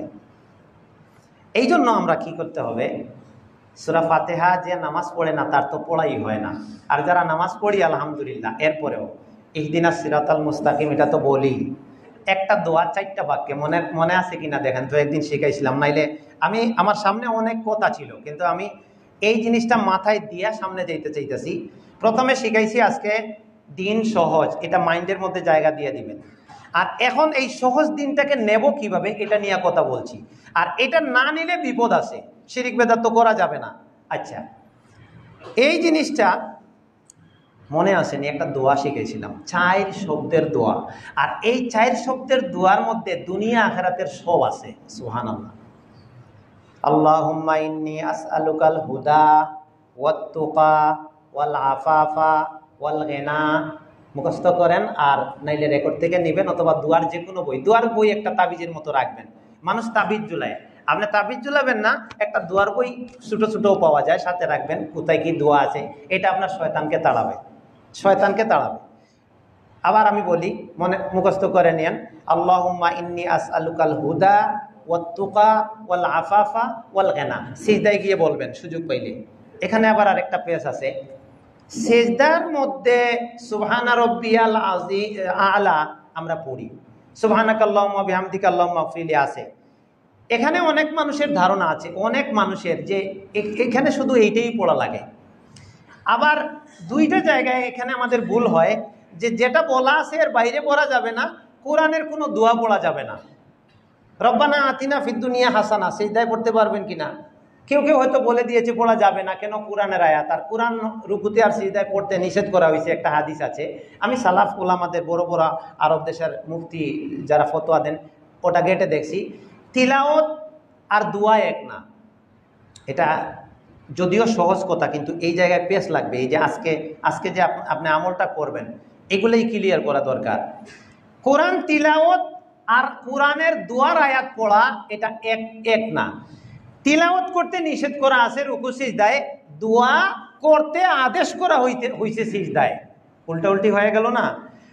এই জন্য আমরা কি করতে হবে, সূরা ফাতিহা যে নামাজ পড়ে না তার তো পড়াই হয় না, আর যারা নামাজ পড়ি আলহামদুলিল্লাহ, এরপরেও ইহদিনাস সিরাতাল মুস্তাকিম এটা তো বলি। একটা দোয়া চারটা বাক্যে মনে মনে আছে কিনা দেখেন তো, একদিন শিখাইছিলাম। নাইলে আমি, আমার সামনে অনেক কথা ছিল কিন্তু আমি এই জিনিসটা মাথায় দিয়া সামনে যাইতে চাইতেছি। প্রথমে শিখাইছি আজকে দিন সহজ, এটা মাইন্ডের মধ্যে জায়গা দিয়ে দিবেন। আর এখন এই সহজ দিনটাকে নেব কিভাবে এটা নিয়ে কথা বলছি। আর এটা না নিলে বিপদ আছে, শিরিক বেদাত তো করা যাবে না। আচ্ছা, এই জিনিসটা মনে আসেনি, একটা দোয়া শিখেছিলাম, চার শব্দের দোয়া। আর এই চার শব্দের দোয়ার মধ্যে দুনিয়া আখিরাতের সব আছে। সুবহানাল্লাহ। আল্লাহুম্মা ইন্নী আসআলুকাল হুদা ওয়াত তুকা ওয়াল আফাফা ওয়াল গিনা। মুখস্থ করেন, আর নাইলে রেকর্ড থেকে নেবেন, অথবা দুয়ার যে কোনো বই, দুয়ার বই একটা তাবিজের মতো রাখবেন। মানুষ তাবিজ ঝুলায়, আপনি তাবিজ ঝুলাবেন না, একটা দুয়ার বই ছোটো ছোটোও পাওয়া যায়, সাথে রাখবেন কোথায় কি দোয়া আছে। এটা আপনার শয়তানকে তাড়াবে, শয়তানকে তাড়াবে। আবার আমি বলি, মনে মুখস্থ করে নেন, আল্লাহুম্মা ইন্নী আসআলুকাল হুদা ওয়াত তুকা ওয়াল আফাফা ওয়াল গিনা। সিজদায় গিয়ে বলবেন সুযোগ পাইলে। এখানে আবার আরেকটা পেজ আছে, সিজদার মধ্যে সুবহানা রাব্বিয়াল আযীম আলা আমরা পড়ি, সুবহানাকাল্লাহুম্মা বিহামদিকা আল্লাহুম্মা গফিরলি আছে। এখানে অনেক মানুষের ধারণা আছে, অনেক মানুষের, যে এখানে শুধু এইটাই পড়া লাগে। আবার দুইটা জায়গায় এখানে আমাদের ভুল হয়, যে যেটা বলা আছে এর বাইরে পড়া যাবে না, কোরআনের কোনো দোয়া পড়া যাবে না। রব্বানা আতিনা ফিদ দুনিয়া হাসানা সিজদায় পড়তে পারবেন কিনা? কেউ কেউ হয়তো বলে দিয়েছে পড়া যাবে না, কেন? কোরআনের আয়াত, আর কোরআন রুকুতে আর সিজদায় পড়তে নিষেধ করা হয়েছে, একটা হাদিস আছে। আমি সালাফ উলামাদের, বড় বড় আরব দেশের মুফতি যারা ফতোয়া দেন, ওটা ঘেটে দেখছি, তিলাওয়াত আর দোয়া এক না। এটা যদিও সহজ কথা, কিন্তু এই জায়গায় পেশ লাগবে। এই যে আজকে আজকে যে আপনি আমলটা করবেন, এগুলোই ক্লিয়ার করা দরকার। কোরআন তিলাওয়াত আর কোরআনের দোয়ার আয়াত পড়া এটা এক এক না। তিলাওয়াত করতে নিষেধ করা আছে রুকু সিজদায়, দোয়া করতে আদেশ করা হইতে হইছে সিজদায়। উল্টা উল্টি হয়ে গেল না?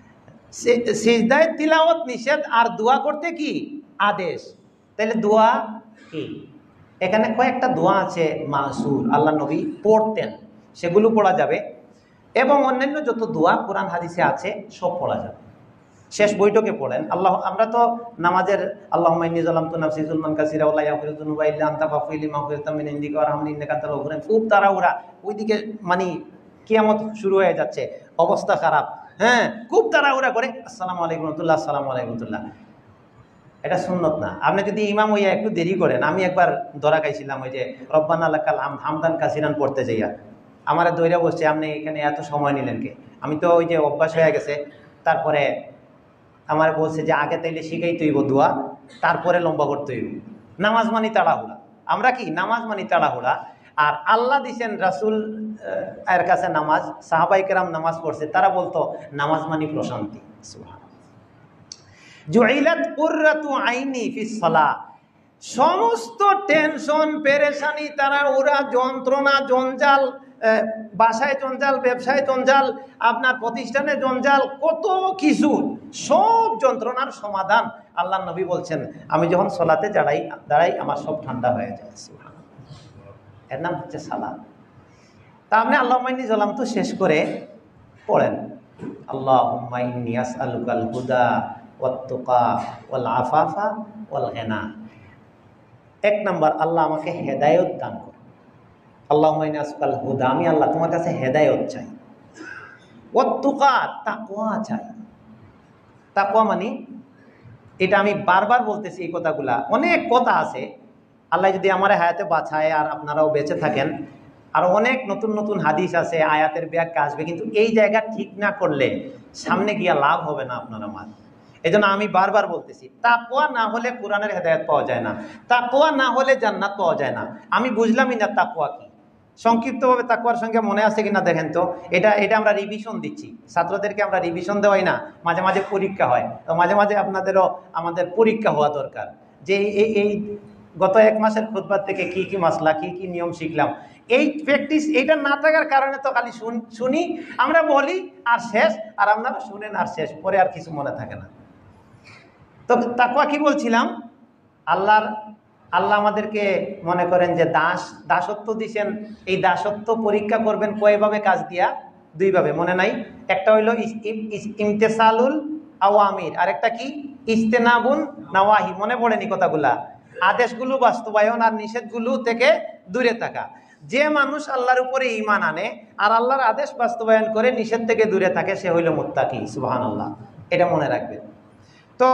সিজদায় তিলাওয়াত নিষেধ আর দোয়া করতে কি আদেশ। তাহলে দোয়া কি? এখানে কয়েকটা দোয়া আছে মাসুর, আল্লাহ নবী পড়তেন, সেগুলো পড়া যাবে। এবং অন্যান্য যত দোয়া কোরআন হাদিসে আছে সব পড়া যাবে। শেষ বৈঠকে পড়েন আল্লাহ, আমরা তো নামাজের আল্লাহুম্মা ইন্নী যালামতু নাফসি যুলমান কাসীরা ওয়া লা ইয়াগফিরুয যুনুবা ইল্লা আনতা ফাগফির লি মাগফিরাতাম মিন ইনদিকা ওয়ারহামনি ইন্নাকা আনতাল গফুর রাহিম। খুব তাড়াহুড়া, ওইদিকে মানে কিয়ামত শুরু হয়ে যাচ্ছে, অবস্থা খারাপ। হ্যাঁ, খুব তাড়াহুড়া করে আসসালামু আলাইকুম রাহমাতুল্লাহ, আসসালামু আলাইকুম রাহমাতুল্লাহ। এটা সুন্নত না। আপনি যদি ইমাম হইয়া একটু দেরি করেন, আমি একবার ধরা খাইছিলাম, ওই যে রব্বানা লাকাল হামদ হামদান কাসিরান পড়তে যাইয়া আমার দইরা বসছে, আপনি এখানে এত সময় নিলেন কে? আমি তো ওই যে অভ্যাস হয়ে গেছে। তারপরে আমার বলছে যে আগে তাইলে শিখাই তৈব দোয়া, তারপরে লম্বা করতে হইব। নামাজ মানি তাড়াহুড়া, আমরা কি নামাজ মানি তাড়াহুড়া। আর আল্লাহ দিছেন রাসূল এর কাছে নামাজ, সাহাবায়ে কেরাম নামাজ পড়ছে, তারা বলতো নামাজ মানি প্রশান্তি। সুবহানাল্লাহ। জুইলাত কুররাতু আইনি ফিস সালাহ, সমস্ত টেনশন পেরেশানি, তারা ওরা যন্ত্রণা জঞ্জাল, বাসায় জঞ্জাল, ব্যবসায় জঞ্জাল, আপনার প্রতিষ্ঠানে জঞ্জাল, কত কিছু, সব যন্ত্রণার সমাধান আল্লাহ নবী বলছেন আমি যখন সলাতে দাঁড়াই দাঁড়াই আমার সব ঠান্ডা হয়ে যায়। এর নাম হচ্ছে সালাত। তা আপনি আল্লাহুম্মা ইন্নী যালামতু শেষ করে পড়েন আল্লাহুম্মা ইন্নী আসআলুকাল হুদা ওয়াত তুকা ওয়াল আফাফা ওয়াল গিনা। এক নাম্বার, আল্লাহ আমাকে হেদায়েত দান করো। আল্লাহুম্মা ইন্নী আসআলুকাল হুদা, আমি আল্লাহ তোমার কাছে হেদায়েত চাই। ওয়াত তুকা, তাকওয়া চাই। তাকওয়া মানে, এটা আমি বারবার বলতেছি এই কথাগুলা, অনেক কথা আছে। আল্লাহ যদি আমার হায়াতে বাঁচায় আর আপনারাও বেঁচে থাকেন, আর অনেক নতুন নতুন হাদিস আছে, আয়াতের ব্যাখ্যা আসবে, কিন্তু এই জায়গা ঠিক না করলে সামনে গিয়া লাভ হবে না আপনার আমার। এই জন্য আমি বারবার বলতেছি, তাকওয়া না হলে কোরআনের হেদায়েত পাওয়া যায় না, তাকওয়া না হলে জান্নাত পাওয়া যায় না। আমি বুঝলামই না তাকওয়া কি। সংক্ষিপ্তভাবে তাকওয়ার সঙ্গে মনে আছে কিনা দেখেন তো। এটা এটা আমরা রিভিশন দিচ্ছি, ছাত্রদেরকে আমরা রিভিশন দেওয়াই না, মাঝে মাঝে পরীক্ষা হয়, তো মাঝে মাঝে আপনাদেরও আমাদের পরীক্ষা হওয়া দরকার, যে এই এই গত এক মাসের খুতবা থেকে কি কি মাসলা, কি কি নিয়ম শিখলাম। এই প্র্যাকটিস এটা না থাকার কারণে তো খালি শুনি, আমরা বলি আর শেষ, আর আপনারা শুনেন আর শেষ, পরে আর কিছু মনে থাকে না। তো তাকওয়া কি বলছিলাম, আল্লাহর আল্লাহ আমাদেরকে মনে করেন যে দাস দাসত্ব দিছেন, এই দাসত্ব পরীক্ষা করবেন কয়ভাবে? কাজ দিয়া দুইভাবে, মনে নাই? একটা হইল ইমতেসালুল আওয়ামির, আর একটা কি? ইজতেনাবুন নাওয়াহি। মনে পড়েনি কথাগুলা? আদেশগুলো বাস্তবায়ন আর নিষেধগুলো থেকে দূরে থাকা। যে মানুষ আল্লাহর উপরে ঈমান আনে আর আল্লাহর আদেশ বাস্তবায়ন করে নিষেধ থেকে দূরে থাকে, সে হইল মুত্তাকি। সুবহানাল্লাহ, এটা মনে রাখবেন। তো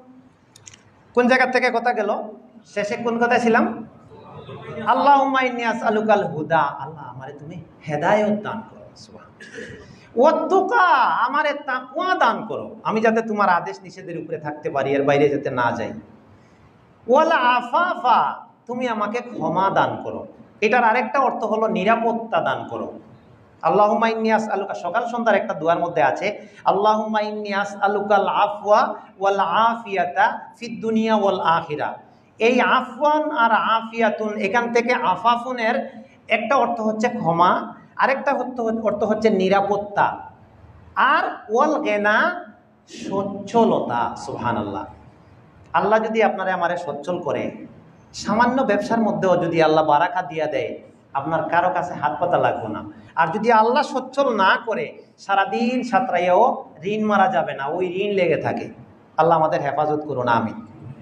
কোন জায়গা থেকে কথা গেল? শেষে কোন কথা ছিলাম? আল্লাহুম্মা ইন্নী আসআলুকাল হুদা, আল্লাহ আমারে তুমি হেদায়েত দান করো। সুবহানাল্লাহ। ওয়াত তুকা, আমারে তাকওয়া দান করো, আমি যাতে তোমার আদেশ নিষেধের উপরে থাকতে পারি, এর বাইরে যাতে না যাই। ওয়াল আফাফা, তুমি আমাকে ক্ষমা দান করো। এটার আরেকটা অর্থ হলো নিরাপত্তা দান করো। আল্লাহুম্মা ইন্নী আসআলুকা, সকাল সন্ধ্যার একটা দোয়ার মধ্যে আছে, আল্লাহুম্মা ইন্নী আসআলুকাল আফওয়া ওয়াল আফিয়াতা ফিদ দুনিয়া ওয়াল আখিরা। এই আফওয়ান আর আফিয়াতুন, এখান থেকে আফাফুনের একটা অর্থ হচ্ছে ক্ষমা, আরেকটা অর্থ হচ্ছে নিরাপত্তা, আর ওয়াল গিনা সচ্ছলতা। সুবহানাল্লাহ। আল্লাহ যদি আপনারা আমারে সচ্ছল করে, সামান্য ব্যবসার মধ্যেও যদি আল্লাহ বারাকা দিয়া দেয়, আপনার কারো কাছে হাত পাতা লাগবে না। আর যদি আল্লাহ সচ্ছল না করে, সারাদিন সাঁতরাইয়াও ঋণ মারা যাবে না, ওই ঋণ লেগে থাকে। আল্লাহ আমাদের হেফাজত করুন, আমিন।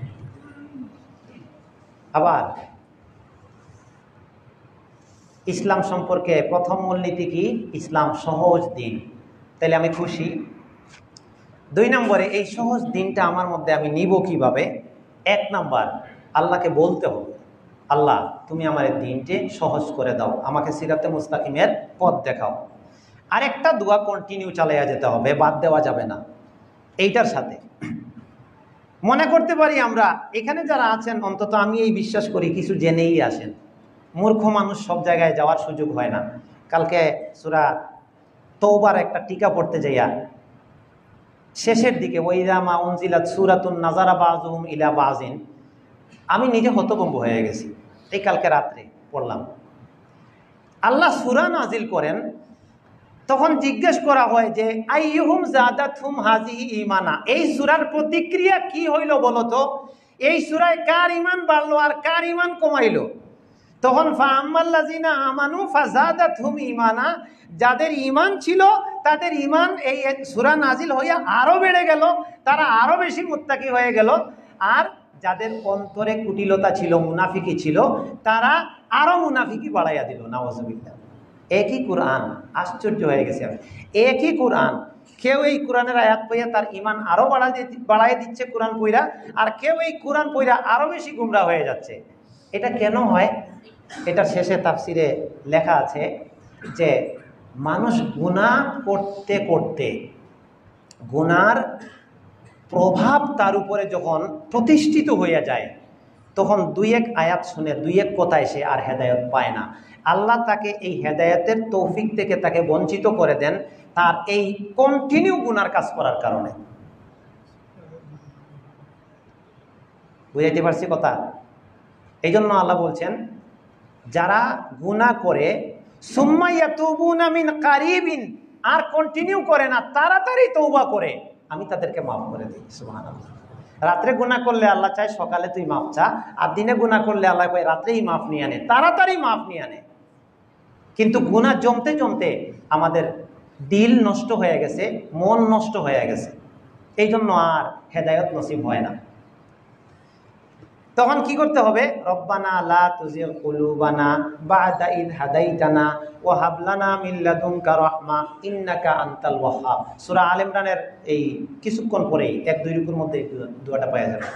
আবার ইসলাম সম্পর্কে প্রথম মূলনীতি কি? ইসলাম সহজ দিন। তাহলে আমি খুশি। দুই নম্বরে, এই সহজ দিনটা আমার মধ্যে আমি নিব কিভাবে? এক নাম্বার, আল্লাহকে বলতে হবে, আল্লাহ তুমি আমার দিনটি সহজ করে দাও, আমাকে সিরাতে মুস্তাকিমের পথ দেখাও। আরেকটা দোয়া কন্টিনিউ চালাইয়া যেতে হবে, বাদ দেওয়া যাবে না। এইটার সাথে মনে করতে পারি আমরা এখানে যারা আছেন, অন্তত আমি এই বিশ্বাস করি, কিছু জেনেই আসেন। মূর্খ মানুষ সব জায়গায় যাওয়ার সুযোগ হয় না। কালকে সূরা তওবার একটা টিকা পড়তে যাইয়া শেষের দিকে, ওয়াইযা মা উনজিলাত সূরাতুন নাযারা বাযুহুম ইলা বাযিন, আমি নিজে হতভম্ব হয়ে গেছি। এই কালকে রাত্রে পড়লাম, আল্লাহ সূরা নাজিল করেন, তখন জিজ্ঞেস করা হয় যে আইয়ুহুম যাদাতহুম হাযিহি ঈমানা, এই সূরার প্রতিক্রিয়া কি হইল বলো তো? এই সূরায় কার ঈমান বাড়লো আর কার ঈমান কমাইলো? তখন ফাআম্মাল্লাযিনা আমানু ফাযাদাতহুম ঈমানা, যাদের ঈমান ছিল তাদের ঈমান এই সূরা নাজিল হইয়া আরো বেড়ে গেল, তারা আরো বেশি মুত্তাকি হয়ে গেল। আর যাদের অন্তরে কুটিলতা ছিল, মুনাফিকি ছিল, তারা আরো মুনাফিকি বাড়াইয়া দিল। নাউযুবিল্লাহ। একই কোরআন, আশ্চর্য হয়ে গেছে আমি। একই কোরআন, কেউ এই কোরআনের আয়াত পড়িয়া তার ঈমান আরো বাড়াই বাড়াই দিচ্ছে কোরআন পড়া, আর কেউ এই কোরআন পড়া আরো বেশি গুমরা হয়ে যাচ্ছে। এটা কেন হয়? এটা শেষে তাফসিরে লেখা আছে যে মানুষ গুনাহ করতে করতে গুনার প্রভাব তার উপরে যখন প্রতিষ্ঠিত হয়ে যায়, তখন দুই এক আয়াত শুনে, দুই এক কথায় সে আর হেদায়েত পায় না। আল্লাহ তাকে এই হেদায়েতের তৌফিক থেকে তাকে বঞ্চিত করে দেন, তার এই কন্টিনিউ গুনার কাজ করার কারণে। বুঝাইতে পারছি কথা? এই জন্য আল্লাহ বলছেন, যারা গুনাহ করে সুম্মা ইয়াতুবুনা মিন কারিবিন, আর কন্টিনিউ করে না, তাড়াতাড়ি তওবা করে, আমি তাদেরকে মাফ করে দিই। সুবহানাল্লাহ। রাত্রে গুনাহ করলে আল্লাহ চায় সকালে তুই মাফ চা, আর দিনে গুনাহ করলে আল্লাহ কয় রাত্রেই মাফ নিয়ে আনে, তাড়াতাড়ি মাফ নিয়ে আনে। কিন্তু গুনাহ জমতে জমতে আমাদের দিল নষ্ট হয়ে গেছে, মন নষ্ট হয়ে গেছে, এই জন্য আর হেদায়েত নসিব হয় না। তখন কি করতে হবে? রব্বানা লা তুজিগ কুলুবানা বা'দা ইয হাদাইতানা ওয়া হাব লানা মিন লাদুনকা রাহমা ইন্নাকা আনতাল ওয়াহ্হাব। সূরা আলে ইমরানের এই কিছুক্ষণ পরেই এক দুই রুকুর মধ্যে এই দোয়াটা পাওয়া যাবে।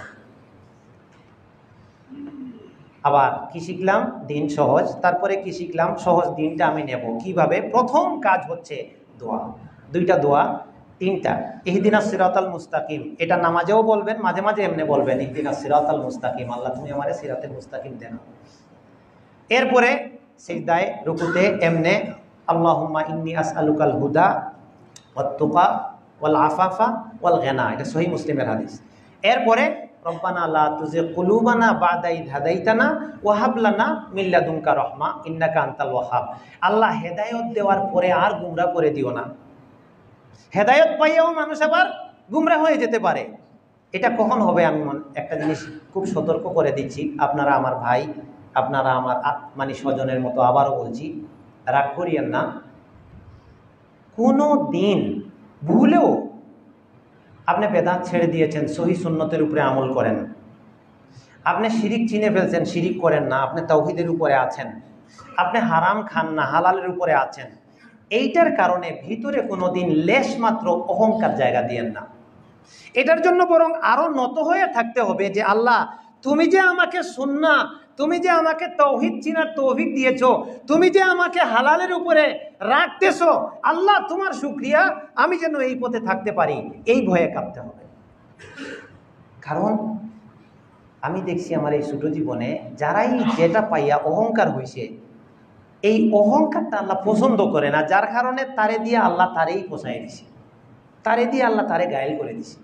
আবার কি শিখলাম? দিন সহজ। তারপরে কি শিখলাম? সহজ দিনটা আমি নেব কিভাবে? প্রথম কাজ হচ্ছে দোয়া। দুইটা দোয়া, তিনটা। ইহদিনাস সিরাতাল মুস্তাকিম, এটা নামাজেও বলবেন, মাঝে মাঝে এমনি বলবেন ইহদিনাস সিরাতাল মুস্তাকিম, আল্লাহ তুমি আমারে সিরাতের মুস্তাকিম দেন। এরপরে সিজদায় রুকুতে এমনে আল্লাহুম্মা ইন্নী আসআলুকাল হুদা ওয়াত তুকা ওয়াল আফাফা ওয়াল গিনা, এটা সহিহ মুসলিমের হাদিস। এরপরে রব্বানা লা তুজিগ কুলুবানা বা'দা ইয হাদাইতানা ওয়া হাব লানা মিন লাদুনকা রাহমা ইন্নাকা আনতাল ওয়াহ্হাব। আল্লাহ হেদায়েত দেওয়ার পরে আর গুমরা করে দিও না। হেদায়েত পাইয়াও মানুষ আবার গুমরা হয়ে যেতে পারে। এটা কখন হবে? আমি একটা জিনিস খুব সতর্ক করে দিচ্ছি, আপনারা আমার ভাই, আপনারা আমার মানে স্বজনের মতো, আবারও বলছি, রাগ করিয়েন না। কোনো দিন ভুলেও আপনি বেদাত ছেড়ে দিয়েছেন, সহি সুন্নতের উপরে আমল করেন, আপনি শিরিক চিনে ফেলছেন, শিরিক করেন না, আপনি তাওহীদের উপরে আছেন, আপনি হারাম খান না, হালালের উপরে আছেন, এইটার কারণে ভিতরে কোনো দিন লেশ মাত্র অহংকার জায়গা দিয়েন না। এটার জন্য বরং আরো নত হয়ে থাকতে হবে যে আল্লাহ তুমি যে আমাকে সুন্নাহ, তুমি যে আমাকে তাওহীদ চিনার তৌফিক দিয়েছো, তুমি যে আমাকে হালালের উপরে রাখতেছো, আল্লাহ তোমার শুকরিয়া, আমি যেন এই পথে থাকতে পারি, এই ভয়ে কাঁপতে হবে। কারণ আমি দেখছি আমার এই ছোট জীবনে যারাই যেটা পাইয়া অহংকার হয়েছে, এই অহংকারটা আল্লাহ পছন্দ করে না, যার কারণে তারে দিয়ে আল্লাহ তারেই পোষায় দিছে, তারে দিয়ে আল্লাহ তারে গায়েল করে দিছে।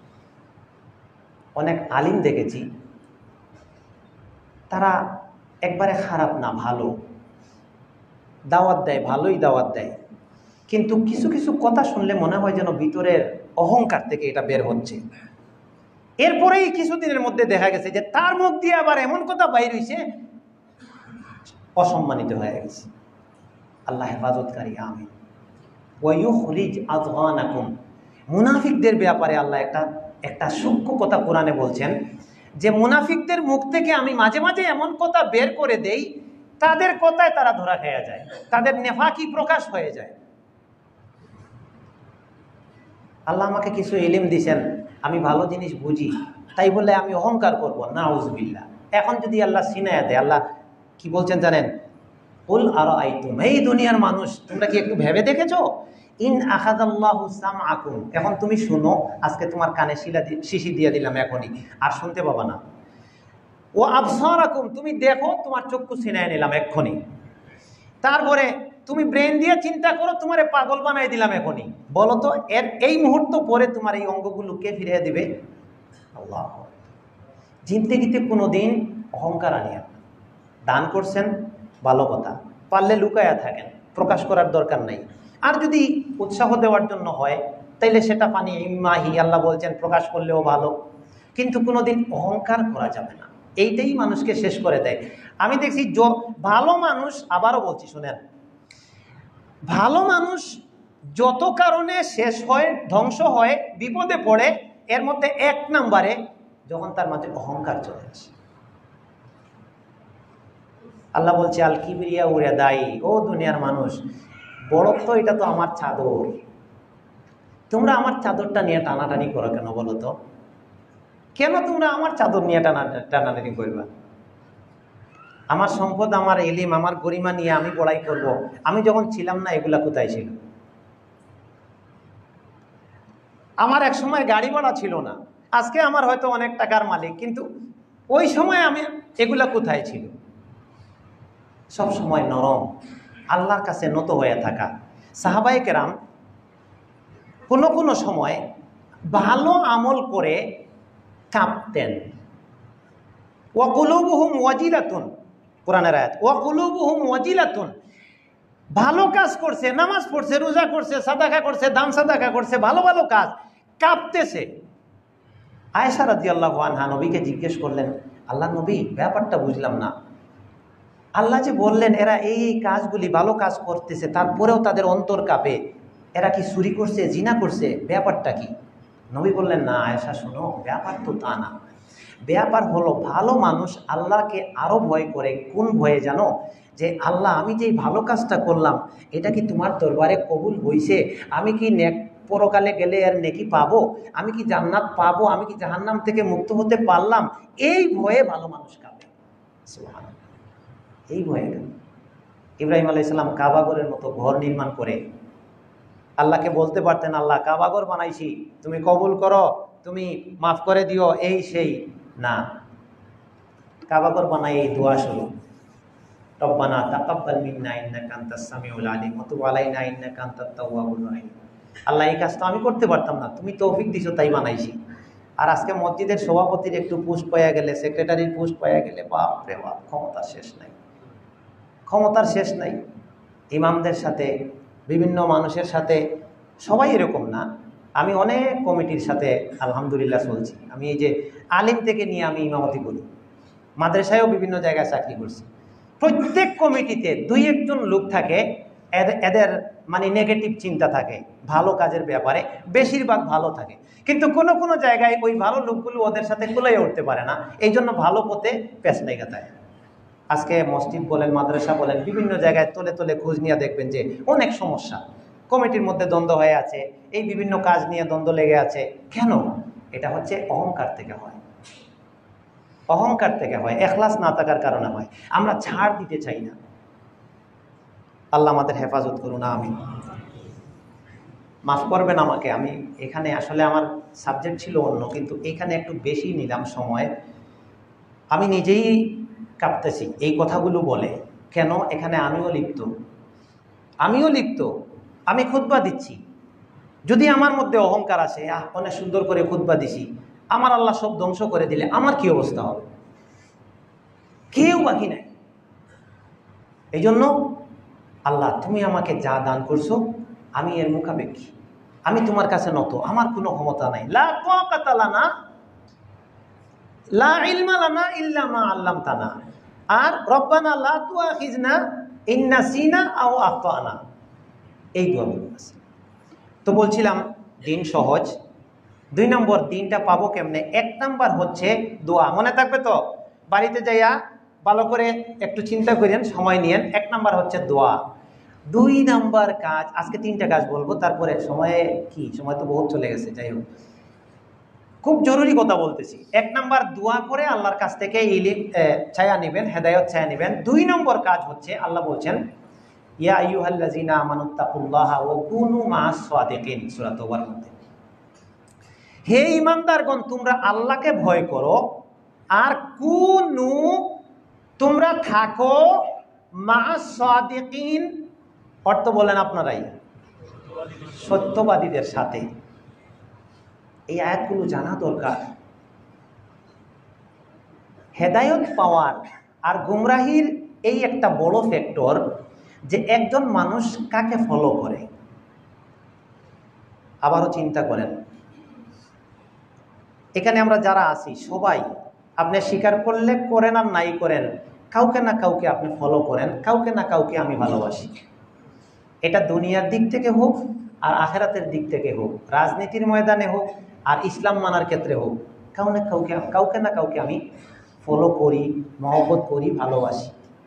অনেক আলিম দেখেছি তারা একবারে খারাপ না, ভালো দাওয়াত দেয়, ভালোই দাওয়াত দেয়, কিন্তু কিছু কিছু কথা শুনলে মনে হয় যেন ভিতরের অহংকার থেকে এটা বের হচ্ছে। এরপরেই কিছুদিনের মধ্যে দেখা গেছে যে তার মুখ দিয়ে আবার এমন কথা বাইর হইছে, অসম্মানিত হয়ে গেছে। আল্লাহ হেফাজতকারী, আমিন। ওয়ায়ুখরিজ আযগানাকুম, মুনাফিকদের ব্যাপারে আল্লাহ একটা একটা সূক্ষ্ম কথা কোরআনে বলছেন যে মুনাফিকদের মুখ থেকে আমি মাঝে মাঝে এমন কথা বের করে দেই, তাদের কথায় তারা ধরা খেয়ে যায়, তাদের নেফাকি প্রকাশ হয়ে যায়। আল্লাহ আমাকে কিছু ইলম দিয়েছেন, আমি ভালো জিনিস বুঝি, তাই বলে আমি অহংকার করব না, নাউযুবিল্লাহ। এখন যদি আল্লাহ সিনায়া দেয়, আল্লাহ কি বলছেন জানেন? কুল আরাআইতুম, এই দুনিয়ার মানুষ তোমরা কি একটু ভেবে দেখেছো? ইন আখাযাল্লাহু সামআকুম, এখন তুমি শুনো, আজকে তোমার কানে শিলা শিশি দিয়ে দিলাম, এখনই আর শুনতে পাবা না। ও আবসারাকুম, তুমি দেখো, তোমার চক্ষু ছিনায় নিলাম এক্ষুনি। তারপরে তুমি ব্রেন দিয়ে চিন্তা করো, তোমারে পাগল বানাই দিলাম এখনই। বলো তো এর এই মুহূর্ত পরে তোমার এই অঙ্গগুলো কে ফিরিয়ে দিবে? আল্লাহ। জিন্দেগিতে কোনো দিন অহংকার আনিয়া, দান করছেন ভালো কথা, পারলে লুকায়া থাকেন, প্রকাশ করার দরকার নাই। আর যদি উৎসাহ দেওয়ার জন্য হয় তাইলে সেটা পানি ইম্মাহি, আল্লাহ বলছেন প্রকাশ করলেও ভালো, কিন্তু কোনোদিন অহংকার করা যাবে না। এইটাই মানুষকে শেষ করে দেয়। আমি দেখছি ভালো মানুষ, আবারও বলছি শুনেন, ভালো মানুষ যত কারণে শেষ হয়, ধ্বংস হয়, বিপদে পড়ে, এর মধ্যে এক নম্বরে যখন তার মাঝে অহংকার চলে আসে। আল্লাহ বলছে আল কিবরিয়া উরে দায়ী, ও দুনিয়ার মানুষ, বড়ত্ব এটা তো আমার চাদর, তোমরা আমার চাদরটা নিয়ে টানাটানি করো কেন বলো তো? কেন তোমরা আমার চাদর নিয়ে টানা টানাটানি করবা? আমার সম্পদ, আমার ইলম, আমার গরিমা নিয়ে আমি বড়াই করব। আমি যখন ছিলাম না এগুলা কোথায় ছিল? আমার এক সময় গাড়ি ভাড়া ছিল না, আজকে আমার হয়তো অনেক টাকার মালিক, কিন্তু ওই সময় আমি এগুলা কোথায় ছিল? সব সময় নরম, আল্লাহর কাছে নত হয়ে থাকা। সাহাবায়ে কেরাম কোনো কোনো সময় ভালো আমল করে কাঁপতেন। ওয়া কুলুবুহুম ওয়াজিলাতুন, কোরআনের আয়াত, ওয়া কুলুবুহুম ওয়াজিলাতুন, ভালো কাজ করছে, নামাজ পড়ছে, রোজা করছে, সাদাকা করছে, দান সাদাকা করছে, ভালো ভালো কাজ, কাঁপতেছে। আয়েশা রাদিয়াল্লাহু আনহা নবীকে জিজ্ঞেস করলেন, আল্লাহ নবী, ব্যাপারটা বুঝলাম না, আল্লাহ যে বললেন এরা এই এই কাজগুলি ভালো কাজ করতেছে, তারপরেও তাদের অন্তর কাঁপে, এরা কি চুরি করছে, জিনা করছে, ব্যাপারটা কি? নবী বললেন, না আয়েশা শোনো, ব্যাপার তো তা না। ব্যাপার হলো ভালো মানুষ আল্লাহকে আরো ভয় করে। কোন ভয়ে জানো? যে আল্লাহ, আমি যে ভালো কাজটা করলাম এটা কি তোমার দরবারে কবুল হইছে? আমি কি নেক পরকালে গেলে এর নেকি পাবো? আমি কি জান্নাত পাবো? আমি কি জাহান্নাম থেকে মুক্ত হতে পারলাম? এই ভয়ে ভালো মানুষ কাঁপে। সুবহানাল্লাহ, এই ভয়ে। ইব্রাহিম আলাইহিস সালাম কাবাগরের মতো ঘর নির্মাণ করে আল্লাহকে বলতে পারতেন, আল্লাহ কাবাগর বানাইছি, তুমি কবুল করো, তুমি মাফ করে দিও, এই সেই। না, কাবাগর বানাই এই দোয়া শুরু, রব্বানা তাকাব্বাল মিন্না ইন্নাকা আনতাস সামিউল আলিম ওয়া তুব আলাইনা ইন্নাকা আনতাত তাওয়াবুর রহিম। আল্লাহ, এই কাজটা আমি করতে পারতাম না, তুমি তৌফিক দিছো তাই বানাইছি। আর আজকে মসজিদের সভাপতির একটু পোস্ট পাওয়া গেলে, সেক্রেটারির পোস্ট পাওয়া গেলে, বাপ রে বাপ, ক্ষমতার শেষ নাই, ক্ষমতার শেষ নাই। ইমামদের সাথে, বিভিন্ন মানুষের সাথে, সবাই এরকম না। আমি অনেক কমিটির সাথে আলহামদুলিল্লাহ চলছি। আমি এই যে আলিম থেকে নিয়ে আমি ইমামতি করি, মাদ্রাসায়ও বিভিন্ন জায়গায় চাকরি করছি। প্রত্যেক কমিটিতে দুই একজন লোক থাকে, এদের মানে নেগেটিভ চিন্তা থাকে ভালো কাজের ব্যাপারে, বেশিরভাগ ভালো থাকে, কিন্তু কোনো কোনো জায়গায় ওই ভালো লোকগুলো ওদের সাথে কুলাইয়ে উঠতে পারে না, এই জন্য ভালো পথে পেছ লেগে থাকে। আজকে মসজিদ বলেন, মাদ্রাসা বলেন, বিভিন্ন জায়গায় তলে তলে খোঁজ নিয়ে দেখবেন যে অনেক সমস্যা, কমিটির মধ্যে দ্বন্দ্ব হয়ে আছে, এই বিভিন্ন কাজ নিয়ে দ্বন্দ্ব লেগে আছে। কেন? এটা হচ্ছে অহংকার থেকে হয়, অহংকার থেকে হয়, এখলাস না থাকার কারণে হয়। আমরা ছাড় দিতে চাই না। আল্লাহ আমাদের হেফাজত করুন, আমিন। মাফ করবেন আমাকে, আমি এখানে আসলে আমার সাবজেক্ট ছিল অন্য, কিন্তু এখানে একটু বেশি নিলাম সময়। আমি নিজেই কাঁপতেছি এই কথাগুলো বলে। কেন? এখানে আমিও লিপ্ত, আমিও লিপ্ত। আমি খুতবা দিচ্ছি, যদি আমার মধ্যে অহংকার আসে, আহ অনেক সুন্দর করে খুতবা দিছি, আমার আল্লাহ সব ধ্বংস করে দিলে আমার কি অবস্থা হবে? কেউ বাকি নাই। এই জন্য আল্লাহ, তুমি আমাকে যা দান করছো আমি এর মুখাপেক্ষী, আমি তোমার কাছে নত, আমার কোনো ক্ষমতা নাই। লা তাকাতা লানা লা ইলমা লানা ইল্লা মা আল্লামতানা। আর রব্বানা লা তুআখিযনা ইন নাসিনা আও আখতানা, এই দোয়াগুলো আছে। তো বলছিলাম দিন সহজ। দুই নম্বর, দিনটা পাবো কেমনে? এক নাম্বার হচ্ছে দোয়া। মনে থাকবে তো? বাড়িতে যাইয়া ভালো করে একটু চিন্তা করেন, সময় নিয়েন। এক নাম্বার হচ্ছে দোয়া। দুই নাম্বার কাজ, আজকে তিনটা কাজ বলবো, তারপরে সময়ে কি, সময় তো বহুত চলে গেছে, যাই হোক, খুব জরুরি কথা বলতেছি। এক নাম্বার দোয়া করে আল্লাহর কাছ থেকে ইলিম ছায়া নেবেন, হেদায়ত ছায়া নেবেন। দুই নম্বর কাজ হচ্ছে, আল্লাহ বলছেন ইয়া আইয়ুহাল্লাযীনা আমানুত্তাকুল্লাহা ওয়া কুনু মা'আস সাদিকিন, সূরা তাওবার মধ্যে, হে ঈমানদারগণ, তোমরা আল্লাহকে ভয় করো আর কুনু, তোমরা থাকো, মা'আস সাদিকিন, অর্থ বলেন আপনারাই, সত্যবাদীদের সাথে। এই আয়াতগুলো জানা দরকার। হেদায়ত পাওয়ার আর গুমরাহির এই একটা বড় ফ্যাক্টর যে একজন মানুষ কাকে ফলো করে। আবারও চিন্তা করেন, এখানে আমরা যারা আছি সবাই, আপনি স্বীকার করলে করেন আর নাই করেন, কাউকে না কাউকে আপনি ফলো করেন, কাউকে না কাউকে আমি ভালোবাসি। এটা দুনিয়ার দিক থেকে হোক আর আখেরাতের দিক থেকে হোক, রাজনীতির ময়দানে হোক আর ইসলাম মানার ক্ষেত্রে হোক, কাউ না কাউকে কাউকে না কাউকে আমি ফলো করি, মহব্বত করি, ভালোবাসি।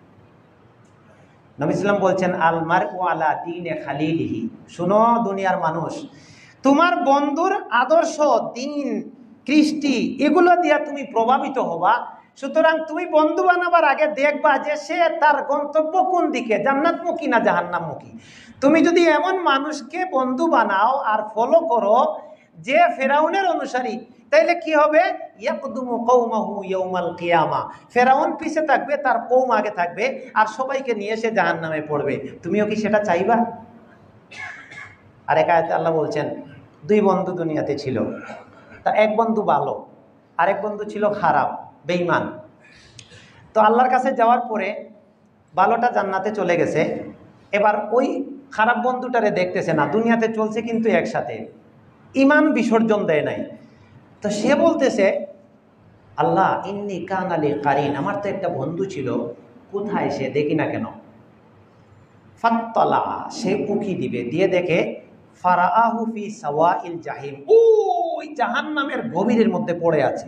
নবী সাল্লাল্লাহু আলাইহি ওয়াসাল্লাম বলছেন আল মারউ আলা দীনে খালিলিহি, শুনো দুনিয়ার মানুষ, তোমার বন্ধুর আদর্শ, দিন, কৃষ্টি, এগুলো দিয়া তুমি প্রভাবিত হবা। সুতরাং তুমি বন্ধু বানাবার আগে দেখবা যে সে তার গন্তব্য কোন দিকে, জান্নাতমুখী না জাহান্নামমুখী। তুমি যদি এমন মানুষকে বন্ধু বানাও আর ফলো করো যে ফেরাউনের অনুসারী, তাইলে কি হবে? ইয়াকদুমু কওমাহু ইয়াউমাল কিয়ামা, ফেরাউন পিছে থাকবে, তার কওম আগে থাকবে, আর সবাইকে নিয়ে সে জাহান্নামে পড়বে। তুমিও কি সেটা চাইবা? আর এক আয়াতে আল্লাহ বলছেন দুই বন্ধু দুনিয়াতে ছিল, তা এক বন্ধু ভালো, আরেক বন্ধু ছিল খারাপ, বেঈমান। তো আল্লাহর কাছে যাওয়ার পরে ভালোটা জান্নাতে চলে গেছে, এবার ওই খারাপ বন্ধুটারে দেখতেছে না, দুনিয়াতে চলছে কিন্তু একসাথে, ইমান বিসর্জন দেয় নাই। তো সে বলতেছে, আল্লাহ ইন্নি কান আলী কারিন, আমার তো একটা বন্ধু ছিল, কোথায় সে দেখি না কেন। ফাত্তালা, সে উকি দিবে, দিয়ে দেখে ফারাআহু ফি সাওয়াইল জাহিম, ওই জাহান্নামের গভীরের মধ্যে পড়ে আছে।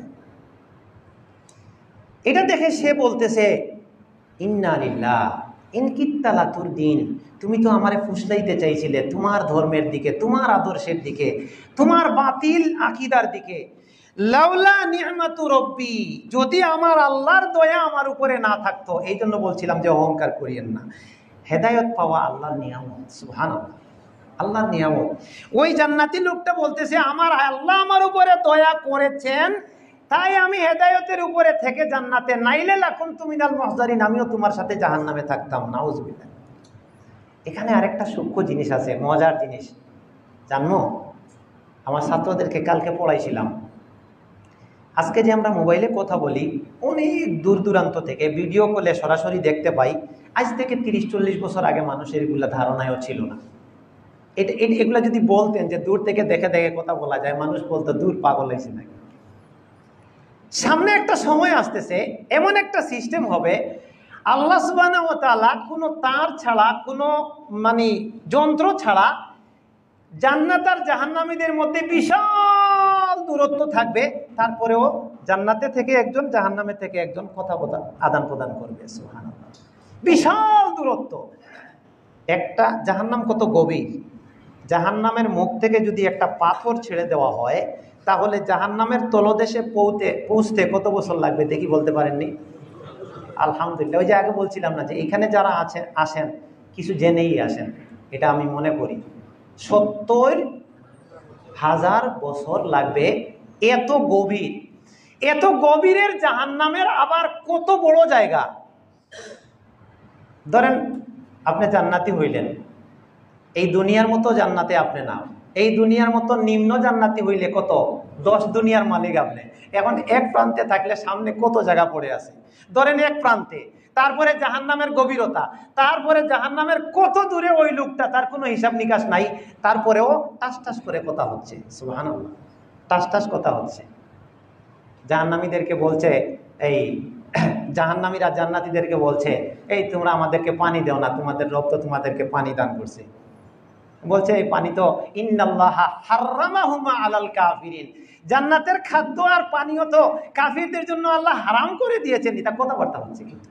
এটা দেখে সে বলতেছে, ইন্না লিল্লাহ ইনকিত্তালা তুর দিন, তুমি তো আমারে ফুসলাইতে চাইছিলে তোমার ধর্মের দিকে, তোমার আদর্শের দিকে, তোমার বাতিল আকীদার দিকে। লাউলা নি'মাতু রব্বি, যদি আমার আল্লাহর দয়া আমার উপরে না থাকতো। এই জন্য বলছিলাম যে অহংকার করিয়েন না। হেদায়েত পাওয়া আল্লাহর নিয়ামত, সুবহানাল্লাহ, আল্লাহর নিয়ামত। ওই জান্নাতি লোকটা বলতেছে, আমার আল্লাহ আমার উপরে দয়া করেছেন, তাই আমি হেদায়েতের উপরে থেকে জান্নাতে, নাইলে লাকুনতু মিনাল মুহজারিন, আমিও তোমার সাথে জাহান্নামে থাকতাম। নাউজুবিল্লাহ। এখানে আরেকটা সূক্ষ্ম জিনিস আছে, মজার জিনিস জানবো। আমার ছাত্রদেরকে কালকে পড়াইছিলাম, আজকে যে আমরা মোবাইলে কথা বলি, অনেক দূর দূরান্ত থেকে ভিডিও কলে সরাসরি দেখতে পাই। আজ থেকে তিরিশ চল্লিশ বছর আগে মানুষের এগুলো ধারণাও ছিল না। এটা এগুলো যদি বলতেন যে দূর থেকে দেখে দেখে কথা বলা যায়, মানুষ বলতো দূর পাগল হয়েছে নাকি। সামনে একটা সময় আসতেছে, এমন একটা সিস্টেম হবে, আল্লাহ সুবহানাহু ওয়া তাআলা কোনো তার ছাড়া, কোনো মানে যন্ত্র ছাড়া জান্নাত আর জাহান্নামীদের মধ্যে বিশাল দূরত্ব থাকবে, তারপরেও জান্নাতে থেকে একজন, জাহান্নামে থেকে একজন কথা আদান প্রদান করবে। সুবহানাল্লাহ, বিশাল দূরত্ব। একটা জাহান্নাম কত গভীর, জাহান্নামের মুখ থেকে যদি একটা পাথর ছেড়ে দেওয়া হয়, তাহলে জাহান্নামের তলদেশে পৌঁছতে পৌঁছতে কত বছর লাগবে দেখি, বলতে পারেননি? আলহামদুলিল্লাহ। ওই যে আগে বলছিলাম না যে এখানে যারা আছেন আসেন কিছু জেনেই আসেন, এটা আমি মনে করি সত্তর হাজার বছর লাগবে। এত গভীর, এত গভীরের জাহান্নামের আবার কত বড় জায়গা। ধরেন আপনি জান্নাতি হইলেন, এই দুনিয়ার মতো জান্নাতে আপনি না, এই দুনিয়ার মতো নিম্ন জান্নাতি হইলে কত, দশ দুনিয়ার মালিক আপনি। এখন এক প্রান্তে থাকলে সামনে কত জায়গা পড়ে আছে, ধরেন এক প্রান্তে, তারপরে জাহান্নামের গভীরতা, তারপরে জাহান্নামের কত দূরে ওই লোকটা, তার কোনো হিসাব নিকাশ নাই। তারপরেও টাস টাস করে কথা হচ্ছে, সুবহানাল্লাহ, টাস টাস কথা হচ্ছে। জাহান্নামীদেরকে বলছে, এই জাহান্নামীরা জান্নাতীদেরকে বলছে, এই তোমরা আমাদেরকে পানি দাও না, তোমাদের রব তো তোমাদেরকে পানি দান করছে। বলছে এই পানি তো ইন্নাল্লাহা হাররামাহুমা আলাল কাফিরিন, জান্নাতের খাদ্য আর পানীয় তো কাফিরদের জন্য আল্লাহ হারাম করে দিয়েছেন। এটা কথাবার্তা হচ্ছে, কিন্তু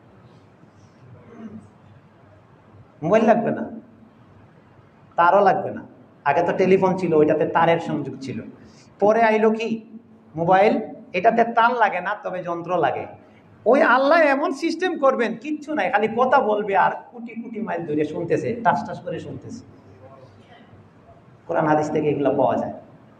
মোবাইল লাগবে না, তারও লাগবে না। আগে তো টেলিফোন ছিল, ওইটাতে তারের সংযোগ ছিল। পরে আইলো কি মোবাইল, এটাতে তার লাগে না, তবে যন্ত্র লাগে। ওই আল্লাহ এমন সিস্টেম করবেন, কিচ্ছু নাই, খালি কথা বলবে আর কোটি কোটি মাইল দূরে শুনতেছে, টাস টাস করে শুনতেছে। কোরআন হাদিস থেকে এগুলো পাওয়া যায়।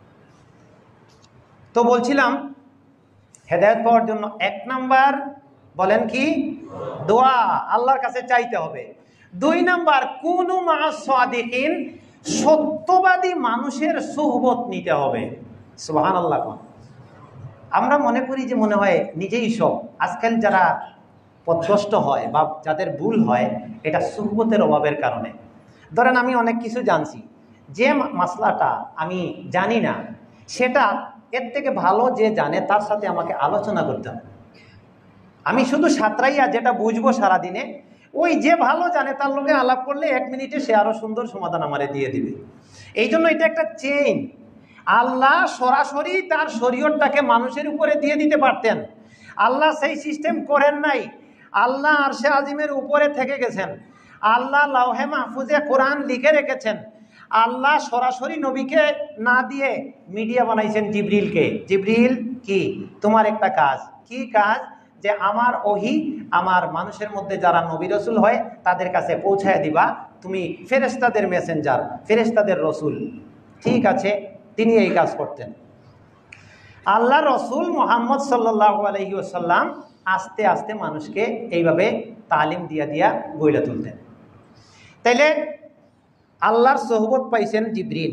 তো বলছিলাম হেদায়েত পাওয়ার জন্য এক নাম্বার বলেন কি, দোয়া, আল্লাহর কাছে চাইতে হবে। দুই নাম্বার কুনু মা'আস সাদিকিন, সত্যবাদী মানুষের সুহবত নিতে হবে। সুবহানাল্লাহ। আমরা মনে করি যে মনে হয় নিজেই সব। আজকাল যারা পথভ্রষ্ট হয় বা যাদের ভুল হয়, এটা সুহবতের অভাবের কারণে। ধরেন আমি অনেক কিছু জানছি, যে মাসলাটা আমি জানি না, সেটা এর থেকে ভালো যে জানে তার সাথে আমাকে আলোচনা করতে হবে। আমি শুধু সাঁতরাইয়া যেটা বুঝবো সারাদিনে, ওই যে ভালো জানে তার লোকে আলাপ করলে এক মিনিটে সে আরো সুন্দর সমাধান আমারে দিয়ে দিবে। এই জন্য এটা একটা চেইন। আল্লাহ সরাসরি তার শরীয়তটাকে মানুষের উপরে দিয়ে দিতে পারতেন, আল্লাহ সেই সিস্টেম করেন নাই। আল্লাহ আরশে আজিমের উপরে থেকে গেছেন, আল্লাহ লাওহে মাহফুজে কোরআন লিখে রেখেছেন। আল্লাহ সরাসরি নবীকে না দিয়ে মিডিয়া বানাইছেন জিবরিলকে। জিবরিল কি, তোমার একটা কাজ, কি কাজ, যে আমার ওহী আমার মানুষের মধ্যে যারা নবী রসুল হয় তাদের কাছে পৌঁছায় দিবা, তুমি ফেরেশতাদের মেসেঞ্জার, ফেরেশতাদের রসুল। ঠিক আছে, তিনি এই কাজ করতেন। আল্লাহ রসুল মুহাম্মদ সাল্লাল্লাহু আলাইহি ওয়াসাল্লাম আস্তে আস্তে মানুষকে এইভাবে তালিম দিয়া দিয়া গইলা তুলতেন। তাইলে আল্লাহর সোহবত পাইছেন জিবরিল।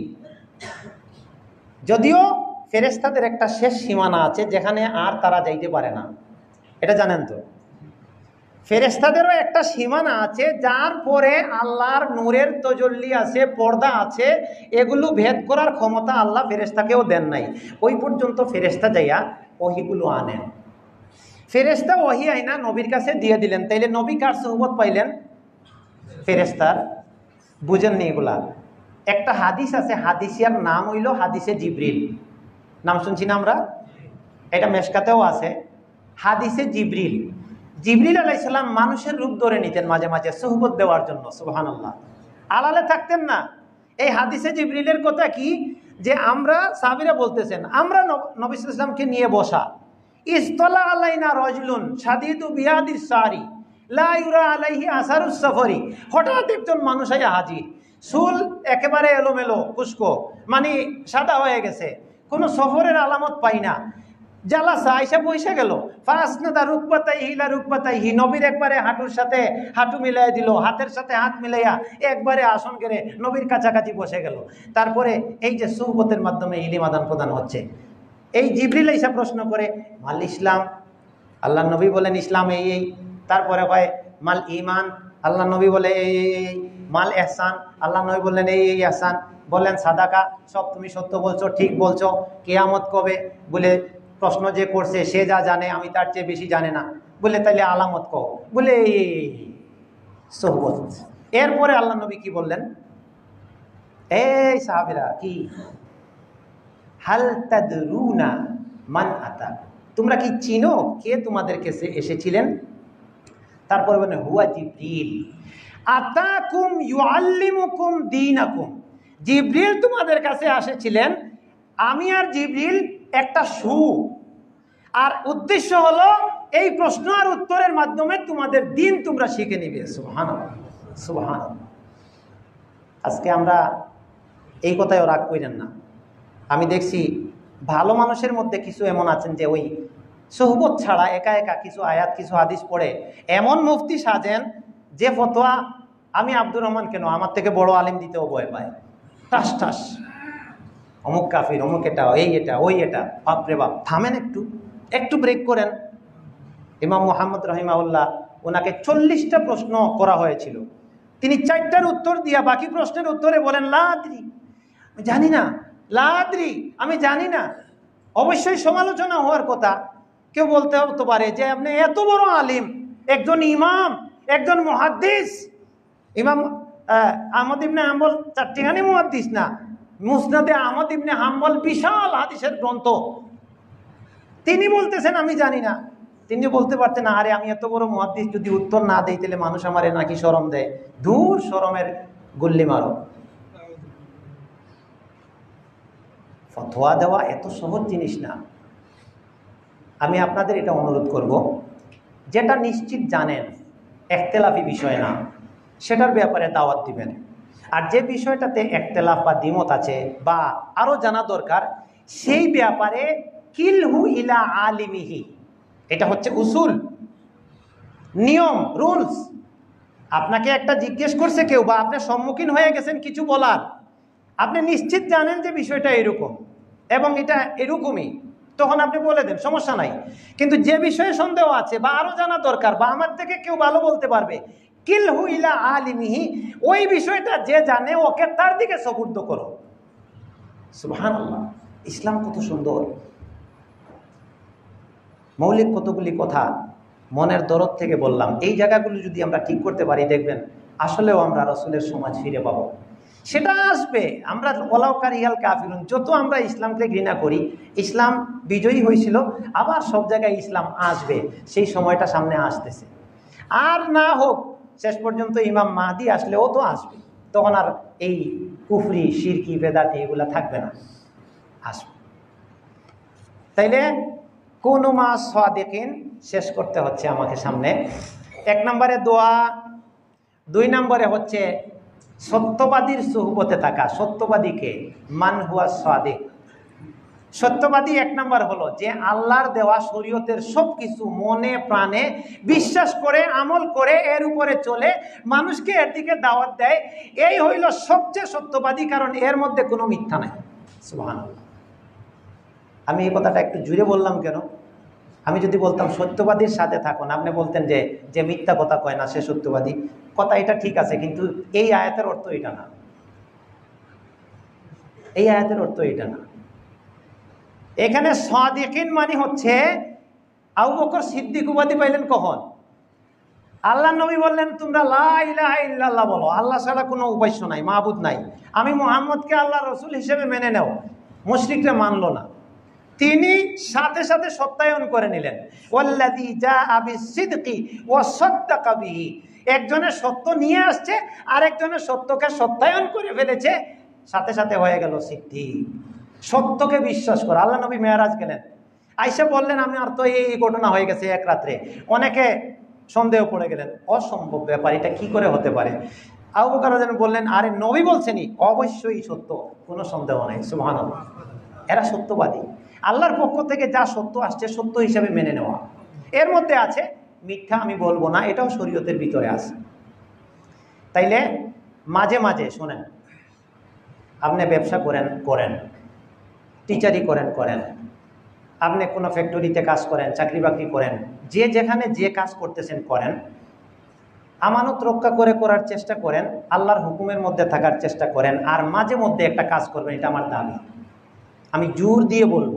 যদিও ফেরেশতাদের একটা শেষ সীমানা আছে যেখানে আর তারা যাইতে পারে না, এটা জানেন তো। ফেরেশতাদেরও একটা সীমানা আছে, যার পরে আল্লাহর নূরের তজল্লি আছে, পর্দা আছে, এগুলো ভেদ করার ক্ষমতা আল্লাহ ফেরেশতাকেও দেন নাই। ওই পর্যন্ত ফেরেশতা যাইয়া ওহীগুলো আনেন। ফেরেশতা ওহী আইনা নবীর কাছে দিয়ে দিলেন, তাইলে নবী কার সুহবত পাইলেন? ফেরেশতার। বুঝেননি এগুলা? একটা হাদিস আছে, হাদিসিয়ার নাম হইল হাদিসে জিবরিল। নাম শুনছি না আমরা? এটা মেশকাতেও আছে, হাদিসে জিবরিল। জিবরিল আলাইহিস সালাম মানুষের রূপ ধরে নিতেন মাঝে মাঝে সুহবত দেওয়ার জন্য। সুবহানাল্লাহ। আলালে থাকতেন না। এই হাদিসে জিবরিলের কথা কি, যে আমরা সাহাবীরা বলতেছেন, আমরা নবী সাল্লাল্লাহু আলাইহি ওয়াসাল্লামকে নিয়ে বসা, ইসতলা আলাইনা রাজুলুন শাদীদু বিয়াদিস সারি লা ইউরা আলাইহি আসারুস সাফারি। হঠাৎ একজন মানুষ আইয়া হাজির, চুল একেবারে এলোমেলো খুশকো, মানে সাদা হয়ে গেছে, কোনো সফরের আলামত পাই না। জালাসা আইসা বইসা গেল, ফাসনাদা রুকবাতাইহি লা রুকবাতাইহি, নবীর একবারে হাঁটুর সাথে হাঁটু মিলাই দিল, হাতের সাথে হাত মিলাইয়া একবারে আসন করে নবীর কাছাকাছি বসে গেল। তারপরে এই যে সুহবতের মাধ্যমে ইলম আদান প্রদান হচ্ছে, এই জিবরিল আইসা প্রশ্ন করে, মাল ইসলাম, আল্লাহ নবী বলেন ইসলাম এই এই। তারপরে কয় মাল ইমান, আল্লাহ নবী বলে এই এই এই। মাল এহসান, আল্লাহ নবী বললেন এই এই এহসান। বললেন সাদাকা, সব তুমি সত্য বলছো, ঠিক বলছো। কিয়ামত কবে? বলে প্রশ্ন যে করছে সে যা জানে আমি তার চেয়ে বেশি জানে না। বলে তাইলে আলামত কও। বলে এই সুহবত। এরপরে আল্লাহ নবী কি বললেন? এই সাহাবীরা, কি হাল তাদরুনা মান আতা, তোমরা কি চিনো কে তোমাদের কাছে এসেছিলেন? তারপরে বলেন হুয়া জিবরিল আতাকুম ইউআল্লিমুকুম দীনাকুম। জিবরিল তোমাদের কাছে এসেছিলেন, আমি আর জিবরিল একটা সু, আর উদ্দেশ্য হলো এই প্রশ্ন আর উত্তরের মাধ্যমে তোমাদের দিন তোমরা শিখে নিবে। সুবহানাল্লাহ, সুবহানাল্লাহ। আজকে আমরা এই কথায়ও রাগ করেন না। আমি দেখছি ভালো মানুষের মধ্যে কিছু এমন আছেন যে ওই সুহবত ছাড়া একা একা কিছু আয়াত কিছু হাদিস পড়ে এমন মুফতি সাজেন যে ফতোয়া আমি আব্দুর রহমান কেন, আমার থেকে বড় আলিম দিতেও ভয় পায়। টাস টাস, অমুক কাফির, অমুক এটা, এই এটা, ওই এটা। বাপরে বাপ, থামেন একটু, একটু ব্রেক করেন। ইমাম মুহাম্মদ রহিমাহুল্লাহ, ওনাকে চল্লিশটা প্রশ্ন করা হয়েছিল, তিনি চারটার উত্তর দিয়া বাকি প্রশ্নের উত্তরে বলেন লা আদরি, আমি জানি না, লা আদরি, আমি জানি না। অবশ্যই সমালোচনা হওয়ার কথা। কেউ বলতে হতে পারে যে আপনি এত বড় আলিম, একজন ইমাম, একজন মুহাদ্দিস। ইমাম আহমদ ইবনে হাম্বল চারটিখানি মুহাদ্দিস না, মুসনাদে আহমদ ইবনে হাম্বল বিশাল হাদিসের গ্রন্থ। তিনি বলতেছেন আমি জানি না। তিনি বলতে পারতেন আরে আমি এত বড় মুহাদ্দিস, যদি উত্তর না দেই তাহলে মানুষ আমারে নাকি শরম দেয়। দূর, শরমের গুল্লি মারো। ফতোয়া দেওয়া এত সহজ জিনিস না। আমি আপনাদের এটা অনুরোধ করব, যেটা নিশ্চিত জানেন একতেলাফি বিষয় না, সেটার ব্যাপারে দাওয়াত দিবেন। আর যে বিষয়টাতে একতেলাফ বা দ্বিমত আছে বা আরও জানা দরকার, সেই ব্যাপারে কিলহু ইলা আলিমিহি, এটা হচ্ছে উসুল, নিয়ম, রুলস। আপনাকে একটা জিজ্ঞেস করছে কেউ, বা আপনি সম্মুখীন হয়ে গেছেন কিছু বলার, আপনি নিশ্চিত জানেন যে বিষয়টা এরকম এবং এটা এরকমই, তখন আপনি বলে দেন, সমস্যা নাই। কিন্তু যে বিষয়ে সন্দেহ আছে বা আরো জানা দরকার বা আমার থেকে কেউ ভালো বলতে পারবে, কিলহু ইলা আলিমিহি, ওই বিষয়টা যে জানে ওকে তার দিকে সুপুর্দ করো। সুবহানাল্লাহ, ইসলাম কত সুন্দর। মৌলিক কতগুলি কথা মনের দরদ থেকে বললাম। এই জায়গাগুলো যদি আমরা ঠিক করতে পারি, দেখবেন আসলেও আমরা রাসূলের সমাজ ফিরে পাবো। সেটা আসবে। আমরা ওলাউকার ইয়াল কাফিরুন, যত আমরা ইসলামকে ঘৃণা করি, ইসলাম বিজয়ী হয়েছিল, আবার সব জায়গায় ইসলাম আসবে। সেই সময়টা সামনে আসতেছে। আর না হোক, শেষ পর্যন্ত ইমাম মাহদি আসলেও তো আসবে, তখন আর এই কুফরি, শিরকি, বেদাতি এগুলা থাকবে না, আসবে। তাইলে কোন মা সাদিকিন শেষ করতে হচ্ছে আমাকে সামনে। এক নম্বরে দোয়া, দুই নম্বরে হচ্ছে সত্যবাদীর সুহবতে থাকা। সত্যবাদীকে মান হুয়া সাদিক। সত্যবাদী এক নম্বর হলো যে আল্লাহর দেওয়া শরীয়তের সব কিছু মনে প্রাণে বিশ্বাস করে, আমল করে, এর উপরে চলে, মানুষকে এর দিকে দাওয়াত দেয়। এই হইল সবচেয়ে সত্যবাদী, কারণ এর মধ্যে কোনো মিথ্যা নাই। সুবহানাল্লাহ। আমি এই কথাটা একটু জুড়ে বললাম কেন? আমি যদি বলতাম সত্যবাদীর সাথে থাকুন, আপনি বলতেন যে যে মিথ্যা কথা কয় না সে সত্যবাদী। কথা এটা ঠিক আছে, কিন্তু এই আয়াতের অর্থ এটা না, এই আয়াতের অর্থ এটা না। এখানে সাদিকিন মানে হচ্ছে আবু বকর সিদ্দিক উপাধি পাইলেন কখন? আল্লাহ নবী বললেন তোমরা লা ইলাহা ইল্লাল্লাহ বলো, আল্লাহ ছাড়া কোনো উপাস্য নাই, মাবুদ নাই, আমি মুহাম্মদকে আল্লাহ রসুল হিসেবে মেনে নাও। মুশরিকরা মানলো না, তিনি সাথে সাথে সত্যায়ন করে নিলেন। ওয়াল্লাযী জাআ বিস-সিদকি ওয়া সাদ্দাকা বিহি, একজনের সত্য নিয়ে আসছে আর একজনের সত্যকে সত্যায়ন করে ফেলেছে, সাথে সাথে হয়ে গেল সিদ্দিক। সত্যকে বিশ্বাস করে। আল্লাহ নবী মেরাজ গেলেন, আয়েশা বললেন আমি আর তো এই ঘটনা হয়ে গেছে এক রাত্রে। অনেকে সন্দেহ পড়ে গেলেন, অসম্ভব ব্যাপার, এটা কি করে হতে পারে? আবু বকর রাদিয়াল্লাহু আনহু বললেন আরে নবী বলছেনই, অবশ্যই সত্য, কোনো সন্দেহ নাই। সুবহানাল্লাহ। এরা সত্যবাদী, আল্লাহর পক্ষ থেকে যা সত্য আসছে সত্য হিসাবে মেনে নেওয়া। এর মধ্যে আছে মিথ্যা আমি বলবো না, এটাও শরীয়তের ভিতরে আছে। তাইলে মাঝে মাঝে শোনেন, আপনি ব্যবসা করেন করেন, টিচারি করেন করেন, আপনি কোনো ফ্যাক্টরিতে কাজ করেন, চাকরি বাকরি করেন, যে যেখানে যে কাজ করতেছেন করেন, আমানত রক্ষা করে করার চেষ্টা করেন, আল্লাহর হুকুমের মধ্যে থাকার চেষ্টা করেন, আর মাঝে মধ্যে একটা কাজ করবেন, এটা আমার দাবি, আমি জোর দিয়ে বলবো।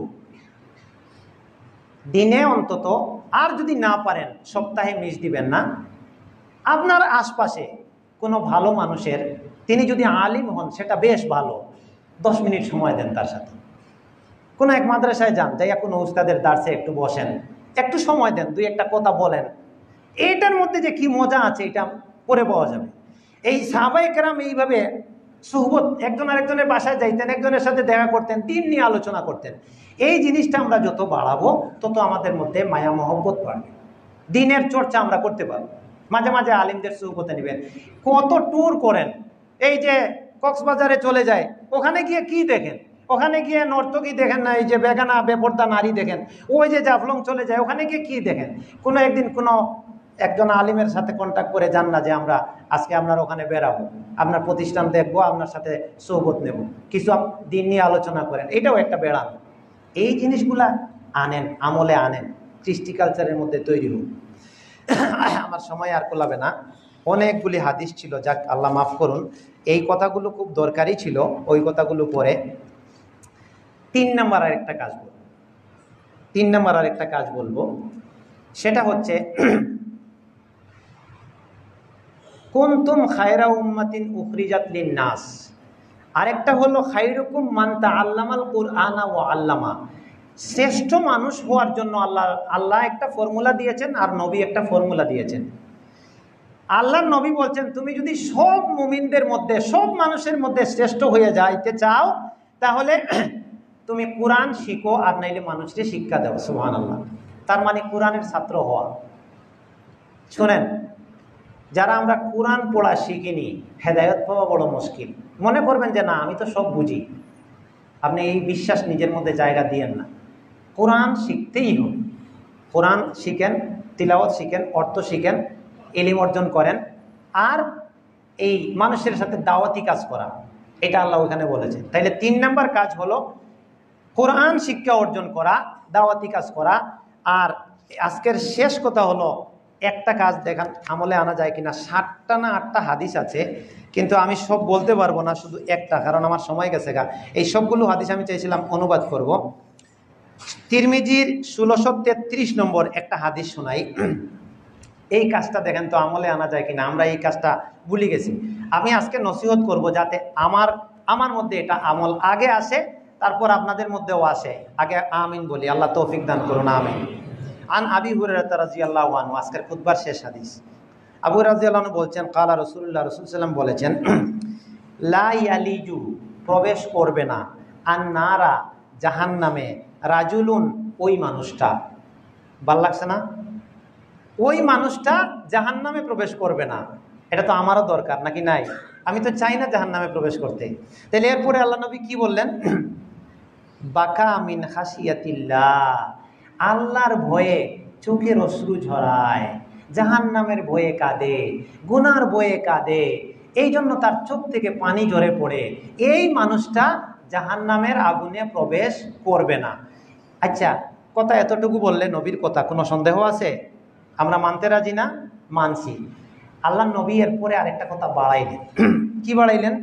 দিনে অন্তত, আর যদি না পারেন সপ্তাহে মিস দিবেন না, আপনার আশপাশে কোনো ভালো মানুষের, তিনি যদি আলিম হন সেটা বেশ ভালো, দশ মিনিট সময় দেন তার সাথে। কোনো এক মাদ্রাসায় যান, যাইয়া কোনো উস্তাদের দার্সে একটু বসেন, একটু সময় দেন, দুই একটা কথা বলেন। এইটার মধ্যে যে কি মজা আছে এটা পরে পাওয়া যাবে। এই সাহাবায়ে কেরাম এইভাবে সুহবত, একজন আরেকজনের বাসায় যাইতেন, একজনের সাথে দেখা করতেন, দিন নিয়ে আলোচনা করতেন। এই জিনিসটা আমরা যত বাড়াবো তত আমাদের মধ্যে মায়া মহব্বত বাড়বে, দিনের চর্চা আমরা করতে পারবো। মাঝে মাঝে আলিমদের সুহবতে নেবেন। কত ট্যুর করেন, এই যে কক্সবাজারে চলে যায়, ওখানে গিয়ে কি দেখেন? ওখানে গিয়ে নর্তকী দেখেন না, এই যে বেগানা বেপর্দা নারী দেখেন। ওই যে জাফলং চলে যায়, ওখানে গিয়ে কি দেখেন? কোনো একদিন কোনো একজন আলিমের সাথে কন্ট্যাক্ট করে যান না যে আমরা আজকে আপনার ওখানে বেরাবো, আপনার প্রতিষ্ঠান দেখবো, আপনার সাথে সৌবত নেব, কিছু দিন নিয়ে আলোচনা করেন, এটাও একটা বেড়ান। এই জিনিসগুলা আনেন, আমলে আনেন, কৃষ্টি কালচারের মধ্যে তৈরি হোক। আমার সময় আর কোলাবে না, অনেকগুলি হাদিস ছিল, যাক আল্লাহ মাফ করুন। এই কথাগুলো খুব দরকারি ছিল, ওই কথাগুলো পরে তিন নাম্বার আর একটা কাজ বলবো তিন নাম্বার আর একটা কাজ বলবো সেটা হচ্ছে কুনতুম খায়রা উম্মাতিন উখরিজাত লিন-নাস। আরেকটা হলো খায়রুকুম মান তাআল্লামাল কুরআনা ওয়া আল্লামা। শ্রেষ্ঠ মানুষ হওয়ার জন্য আল্লাহ আল্লাহ একটা ফর্মুলা দিয়েছেন, আর নবী একটা ফর্মুলা দিয়েছেন। আল্লাহর নবী বলছেন তুমি যদি সব মুমিনদের মধ্যে, সব মানুষের মধ্যে শ্রেষ্ঠ হয়ে যাইতে চাও, তাহলে তুমি কোরআন শিখো, আর নাইলে মানুষকে শিক্ষা দাও। সুবহানাল্লাহ। তার মানে কোরআনের ছাত্র হওয়া। শোনেন, যারা আমরা কোরআন পড়া শিখিনি, হেদায়েত পাওয়া বড় মুশকিল। মনে করবেন যে না আমি তো সব বুঝি, আপনি এই বিশ্বাস নিজের মধ্যে জায়গা দিয়েন না। কোরআন শিখতেই হবে। কোরআন শিখেন, তিলাওয়াত শিখেন, অর্থ শিখেন, ইলম অর্জন করেন, আর এই মানুষের সাথে দাওয়াতি কাজ করা, এটা আল্লাহ ওখানে বলেছেন। তাইলে তিন নাম্বার কাজ হলো কোরআন শিক্ষা অর্জন করা, দাওয়াতি কাজ করা। আর আজকের শেষ কথা হলো একটা কাজ দেখান আমলে আনা যায় কিনা। সাতটা না আটটা হাদিস আছে, কিন্তু আমি সব বলতে পারবো না, শুধু একটা, কারণ আমার সময় গেছে গা। এই সবগুলো হাদিস আমি চাইছিলাম অনুবাদ করব। তিরমিজির ষোলোশো তেত্রিশ নম্বর একটা হাদিস শোনাই। এই কাজটা দেখেন তো আমলে আনা যায় কিনা, আমরা এই কাজটা ভুলে গেছি। আমি আজকে নসিহত করব যাতে আমার আমার মধ্যে এটা আমল আগে আসে, তারপর আপনাদের মধ্যেও আসে। আগে আমিন বলি, আল্লাহ তৌফিক দান করুন, আমিন। আন আবি হুরায়রা রাদিয়াল্লাহু আনহু, আজকের খুতবার শেষ হাদিস। আবু রাদিয়াল্লাহু আনহু বলছেন কালা রাসূলুল্লাহ, রাসূল সাল্লাল্লাহু আলাইহি ওয়াসাল্লাম বলেছেন লা ইয়ালিজু, প্রবেশ করবে না, আন নারা, জাহান্নামে, রাজুলুন, ওই মানুষটা। ভাল লাগছে না? ওই মানুষটা জাহান্নামে প্রবেশ করবে না। এটা তো আমারও দরকার নাকি নাই? আমি তো চাই না জাহান্নামে প্রবেশ করতে। তাহলে এরপরে আল্লাহ নবী কি বললেন? বাকা মিন খাশিয়াতিল্লাহ, আল্লাহর ভয়ে চোখের অশ্রু ঝরায়, জাহান্নামের ভয়ে কাঁদে, গুনার ভয়ে কাঁদে, এই জন্য তার চোখ থেকে পানি ঝরে পড়ে। এই মানুষটা জাহান্নামের আগুনে প্রবেশ করবে না। আচ্ছা, কথা এতটুকু বললে নবীর কথা কোনো সন্দেহ আছে? আমরা মানতে রাজি না? মানছি। আল্লাহ নবী এরপরে আরেকটা কথা বাড়াইলেন। কি বাড়াইলেন?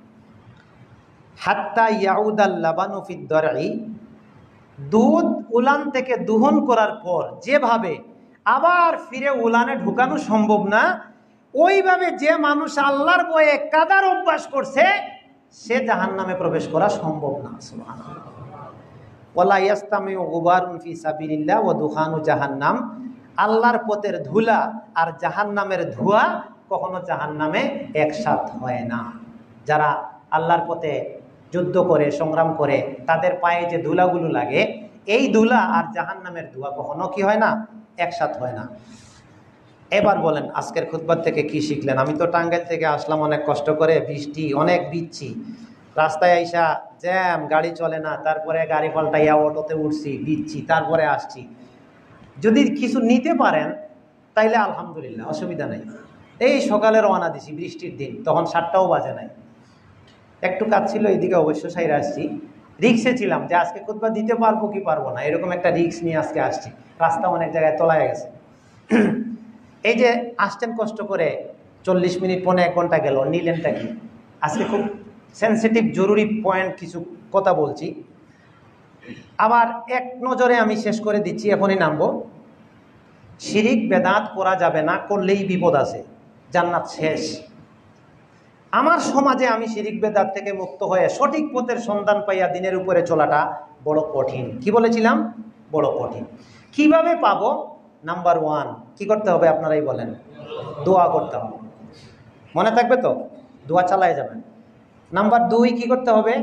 হাত্তা ইয়াউদাল লাবানু ফিদ দারই, দুধ উলান থেকে দুহন করার পর যেভাবে আবার ফিরে উলানে ঢুকানো সম্ভব না, ওইভাবে যে মানুষ আল্লাহর বয়ে কাদার অভ্যাস করছে সে জাহান্নামে প্রবেশ করা সম্ভব না। সুবহানাল্লাহ। ওয়ালা ইয়াস্তামিউ গুবারুন ফি সাবিলিল্লাহ ওয়া দুখানু জাহান্নাম, আল্লাহর পথের ধুলা আর জাহান্নামের ধোঁয়া কখনো জাহান্নামে একসাথ হয় না। যারা আল্লাহর পথে যুদ্ধ করে সংগ্রাম করে তাদের পায়ে যে ধুলাগুলো লাগে, এই ধুলা আর জাহান্নামের ধোঁয়া কখনো কি হয় না? একসাথ হয় না। এবার বলেন আজকের খুতবা থেকে কি শিখলেন? আমি তো টাঙ্গাইল থেকে আসলাম অনেক কষ্ট করে, বৃষ্টি অনেক বিচ্ছি, রাস্তায় আইসা জ্যাম, গাড়ি চলে না, তারপরে গাড়ি পাল্টাইয়া অটোতে উঠছি, বিচ্ছি, তারপরে আসছি। যদি কিছু নিতে পারেন তাইলে আলহামদুলিল্লাহ, অসুবিধা নেই। এই সকালে রওনা দিছি বৃষ্টির দিন, তখন সাতটাও বাজে নাই, একটু কাজ ছিল এইদিকে অবশ্য সাইরা আসছি। রিক্সে ছিলাম যে আজকে খুতবা দিতে পারবো কি পারবো না, এরকম একটা রিক্স নিয়ে আজকে আসছি। রাস্তা অনেক জায়গায় তলায় গেছে। এই যে আসছেন কষ্ট করে, চল্লিশ মিনিট পনেরো এক ঘন্টা গেল, নিলেনটা কি? আজকে খুব সেন্সিটিভ জরুরি পয়েন্ট কিছু কথা বলছি। আবার এক নজরে আমি শেষ করে দিচ্ছি, এখনই নামবো। শিরিক বেদাত করা যাবে না, করলেই বিপদ আছে, জান্নাত শেষ। আমার সমাজে আমি শিরিক বেদাত থেকে মুক্ত হয়ে সঠিক পথের সন্ধান পাইয়া দিনের উপরে চলাটা বড় কঠিন। কি বলেছিলাম? বড় কঠিন। কিভাবে পাবো? নাম্বার ওয়ান কি করতে হবে আপনারাই বলেন? দোয়া করতে হবে। মনে থাকবে তো? দোয়া চালায় যাবেন। নাম্বার দুই কি করতে হবে?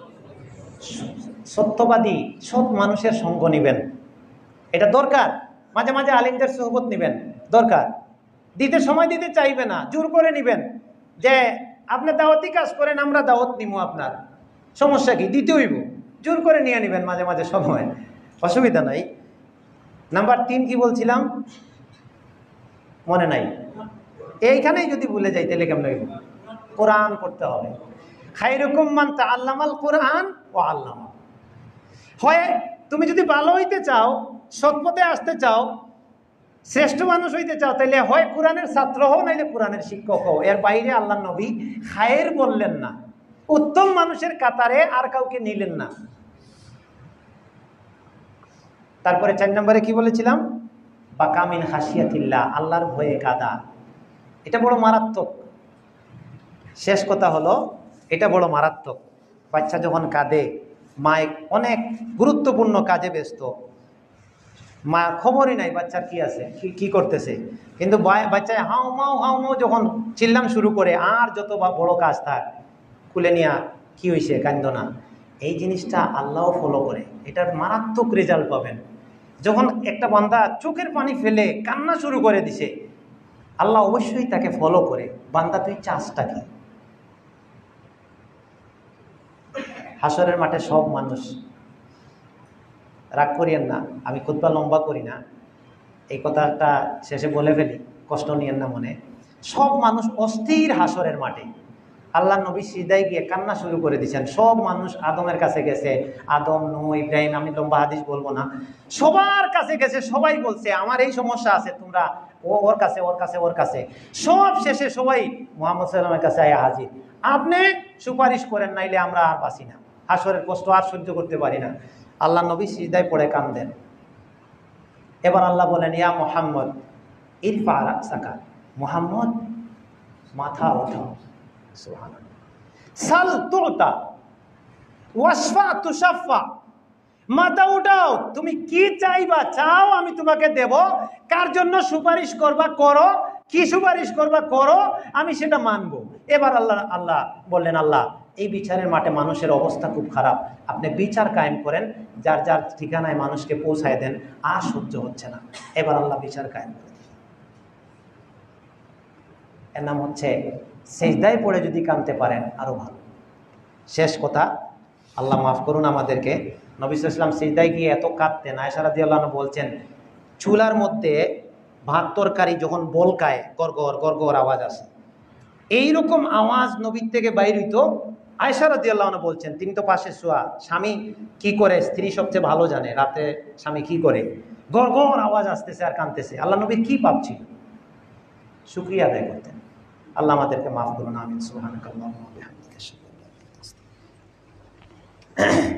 সত্যবাদী সৎ মানুষের সঙ্গ নিবেন, এটা দরকার। মাঝে মাঝে আলিমদের সোহবত নিবেন, দরকার। দিতে সময় দিতে চাইবে না, জোর করে নিবেন যে আপনি দাওয়াতি কাজ করেন, আমরা দাওয়াত নিব আপনার, সমস্যা কি? দিতে হইব, জোর করে নিয়ে নিবেন মাঝে মাঝে সময়, অসুবিধা নাই। নাম্বার তিন কি বলছিলাম মনে নাই, এইখানেই যদি ভুলে যাই তাহলে কেমন লাগবে? কোরআন পড়তে হবে। খায়রুকুম মান তাআল্লামাল কোরআন ওয়া আল্লামা। হয় তুমি যদি ভালো হইতে চাও, সৎপথে আসতে চাও, শ্রেষ্ঠ মানুষ হইতে চাও, তাইলে হয় কোরআনের ছাত্র হও, নাইলে কোরআনের শিক্ষক হও। এর বাইরে আল্লাহ নবী খায়ের বললেন না, উত্তম মানুষের কাতারে আর কাউকে নিলেন না। তারপরে চার নম্বরে কি বলেছিলাম? বাকামিন খাশিয়াতিল্লাহ, আল্লাহর ভয়ে কাদা। এটা বড় মারাত্মক। শেষ কথা হলো এটা বড় মারাত্মক। বাচ্চা যখন কাঁদে, মা অনেক গুরুত্বপূর্ণ কাজে ব্যস্ত, মা খবরই নাই বাচ্চার কি আছে, কি করতেছে, কিন্তু বাচ্চায় হাউ মাউ হাউ মাউ যখন চিল্লাম শুরু করে, আর যত বা বড় কাজ থাক, কুলে নিয়া কি হয়েছে কান্দো না, এই জিনিসটা আল্লাহ ফলো করে। এটার মারাত্মক রেজাল্ট পাবেন। যখন একটা বান্দা চোখের পানি ফেলে কান্না শুরু করে দিছে, আল্লাহ অবশ্যই তাকে ফলো করে। বান্দা তুই চাষটা কি? হাসরের মাঠে সব মানুষ, রাগ করিয়েন না, আমি খুতবা লম্বা করি না, এই কথাটা শেষে বলে ফেলি, কষ্ট নিয়েন না মনে। সব মানুষ অস্থির হাসরের মাঠে। আল্লাহ নবী সিজদায় গিয়ে কান্না শুরু করে দিয়েছেন। সব মানুষ আদমের কাছে গেছে, আদম, নূহ, ইব্রাহিম, আমি লম্বা হাদিস বলবো না, সবার কাছে গেছে। সবাই বলছে আমার এই সমস্যা আছে, তোমরা ও ওর কাছে ওর কাছে ওর কাছে। সব শেষে সবাই মুহাম্মদ সাল্লাল্লাহু আলাইহি ওয়াসাল্লামের কাছে আয়া হাজির। আপনি সুপারিশ করেন, নাইলে আমরা আর বাঁচি না, হাসরের কষ্ট আর সহ্য করতে পারি না। আল্লাহ নবী সিজদায় পড়ে কান্দেন। এবার আল্লাহ বলেন, ইয়া মুহাম্মদ ইরফা রাসাকা, মুহাম্মদ মাথা ওঠাও। সুবহানাল্লাহ। সাল তুতা ওয়াশফা তুশাফা, মাথা উঠাও, তুমি কি চাইবা চাও, আমি তোমাকে দেব। কার জন্য সুপারিশ করবা করো, কি সুপারিশ করবা করো, আমি সেটা মানব। এবার আল্লাহ আল্লাহ বললেন, আল্লাহ এই বিচারের মাঠে মানুষের অবস্থা খুব খারাপ, আপনি বিচার কায়েম করেন, যার যার ঠিকানায় মানুষকে পৌঁছায় দেন, আর সহ্য হচ্ছে না। এবার আল্লাহ বিচার কায়েম করেন। এর নাম হচ্ছে সিজদায় পড়ে যদি কাঁদতে পারেন আরো ভালো। শেষ কথা, আল্লাহ মাফ করুন আমাদেরকে, নবী সাল্লাল্লাহু আলাইহি ওয়াসাল্লাম সিজদায় গিয়ে এত কাঁদতেন, আয়েশা রাদিয়াল্লাহু আনহা বলছেন চুলার মধ্যে ভাত তরকারি যখন বলকায় গড়গড় গড়গড় আওয়াজ আসে, এইরকম আওয়াজ নবীর থেকে বাইর হইতো। আয়েশা রাদিয়াল্লাহু আনহা বলছেন, তিনি তো পাশে শোয়া, স্বামী কি করে স্ত্রী সবচেয়ে ভালো জানে, রাতে স্বামী কি করে, গড় গড় আওয়াজ আসতেছে আর কাঁদতেছে, আল্লাহ নবীর কি পাপ ছিল? শুকরিয়া আদায় করতেন। আল্লাহ আমাদেরকে মাফ করুন, আমিন। সুবহানাকাল্লাহুম্মা ওয়া বিহামদিকা।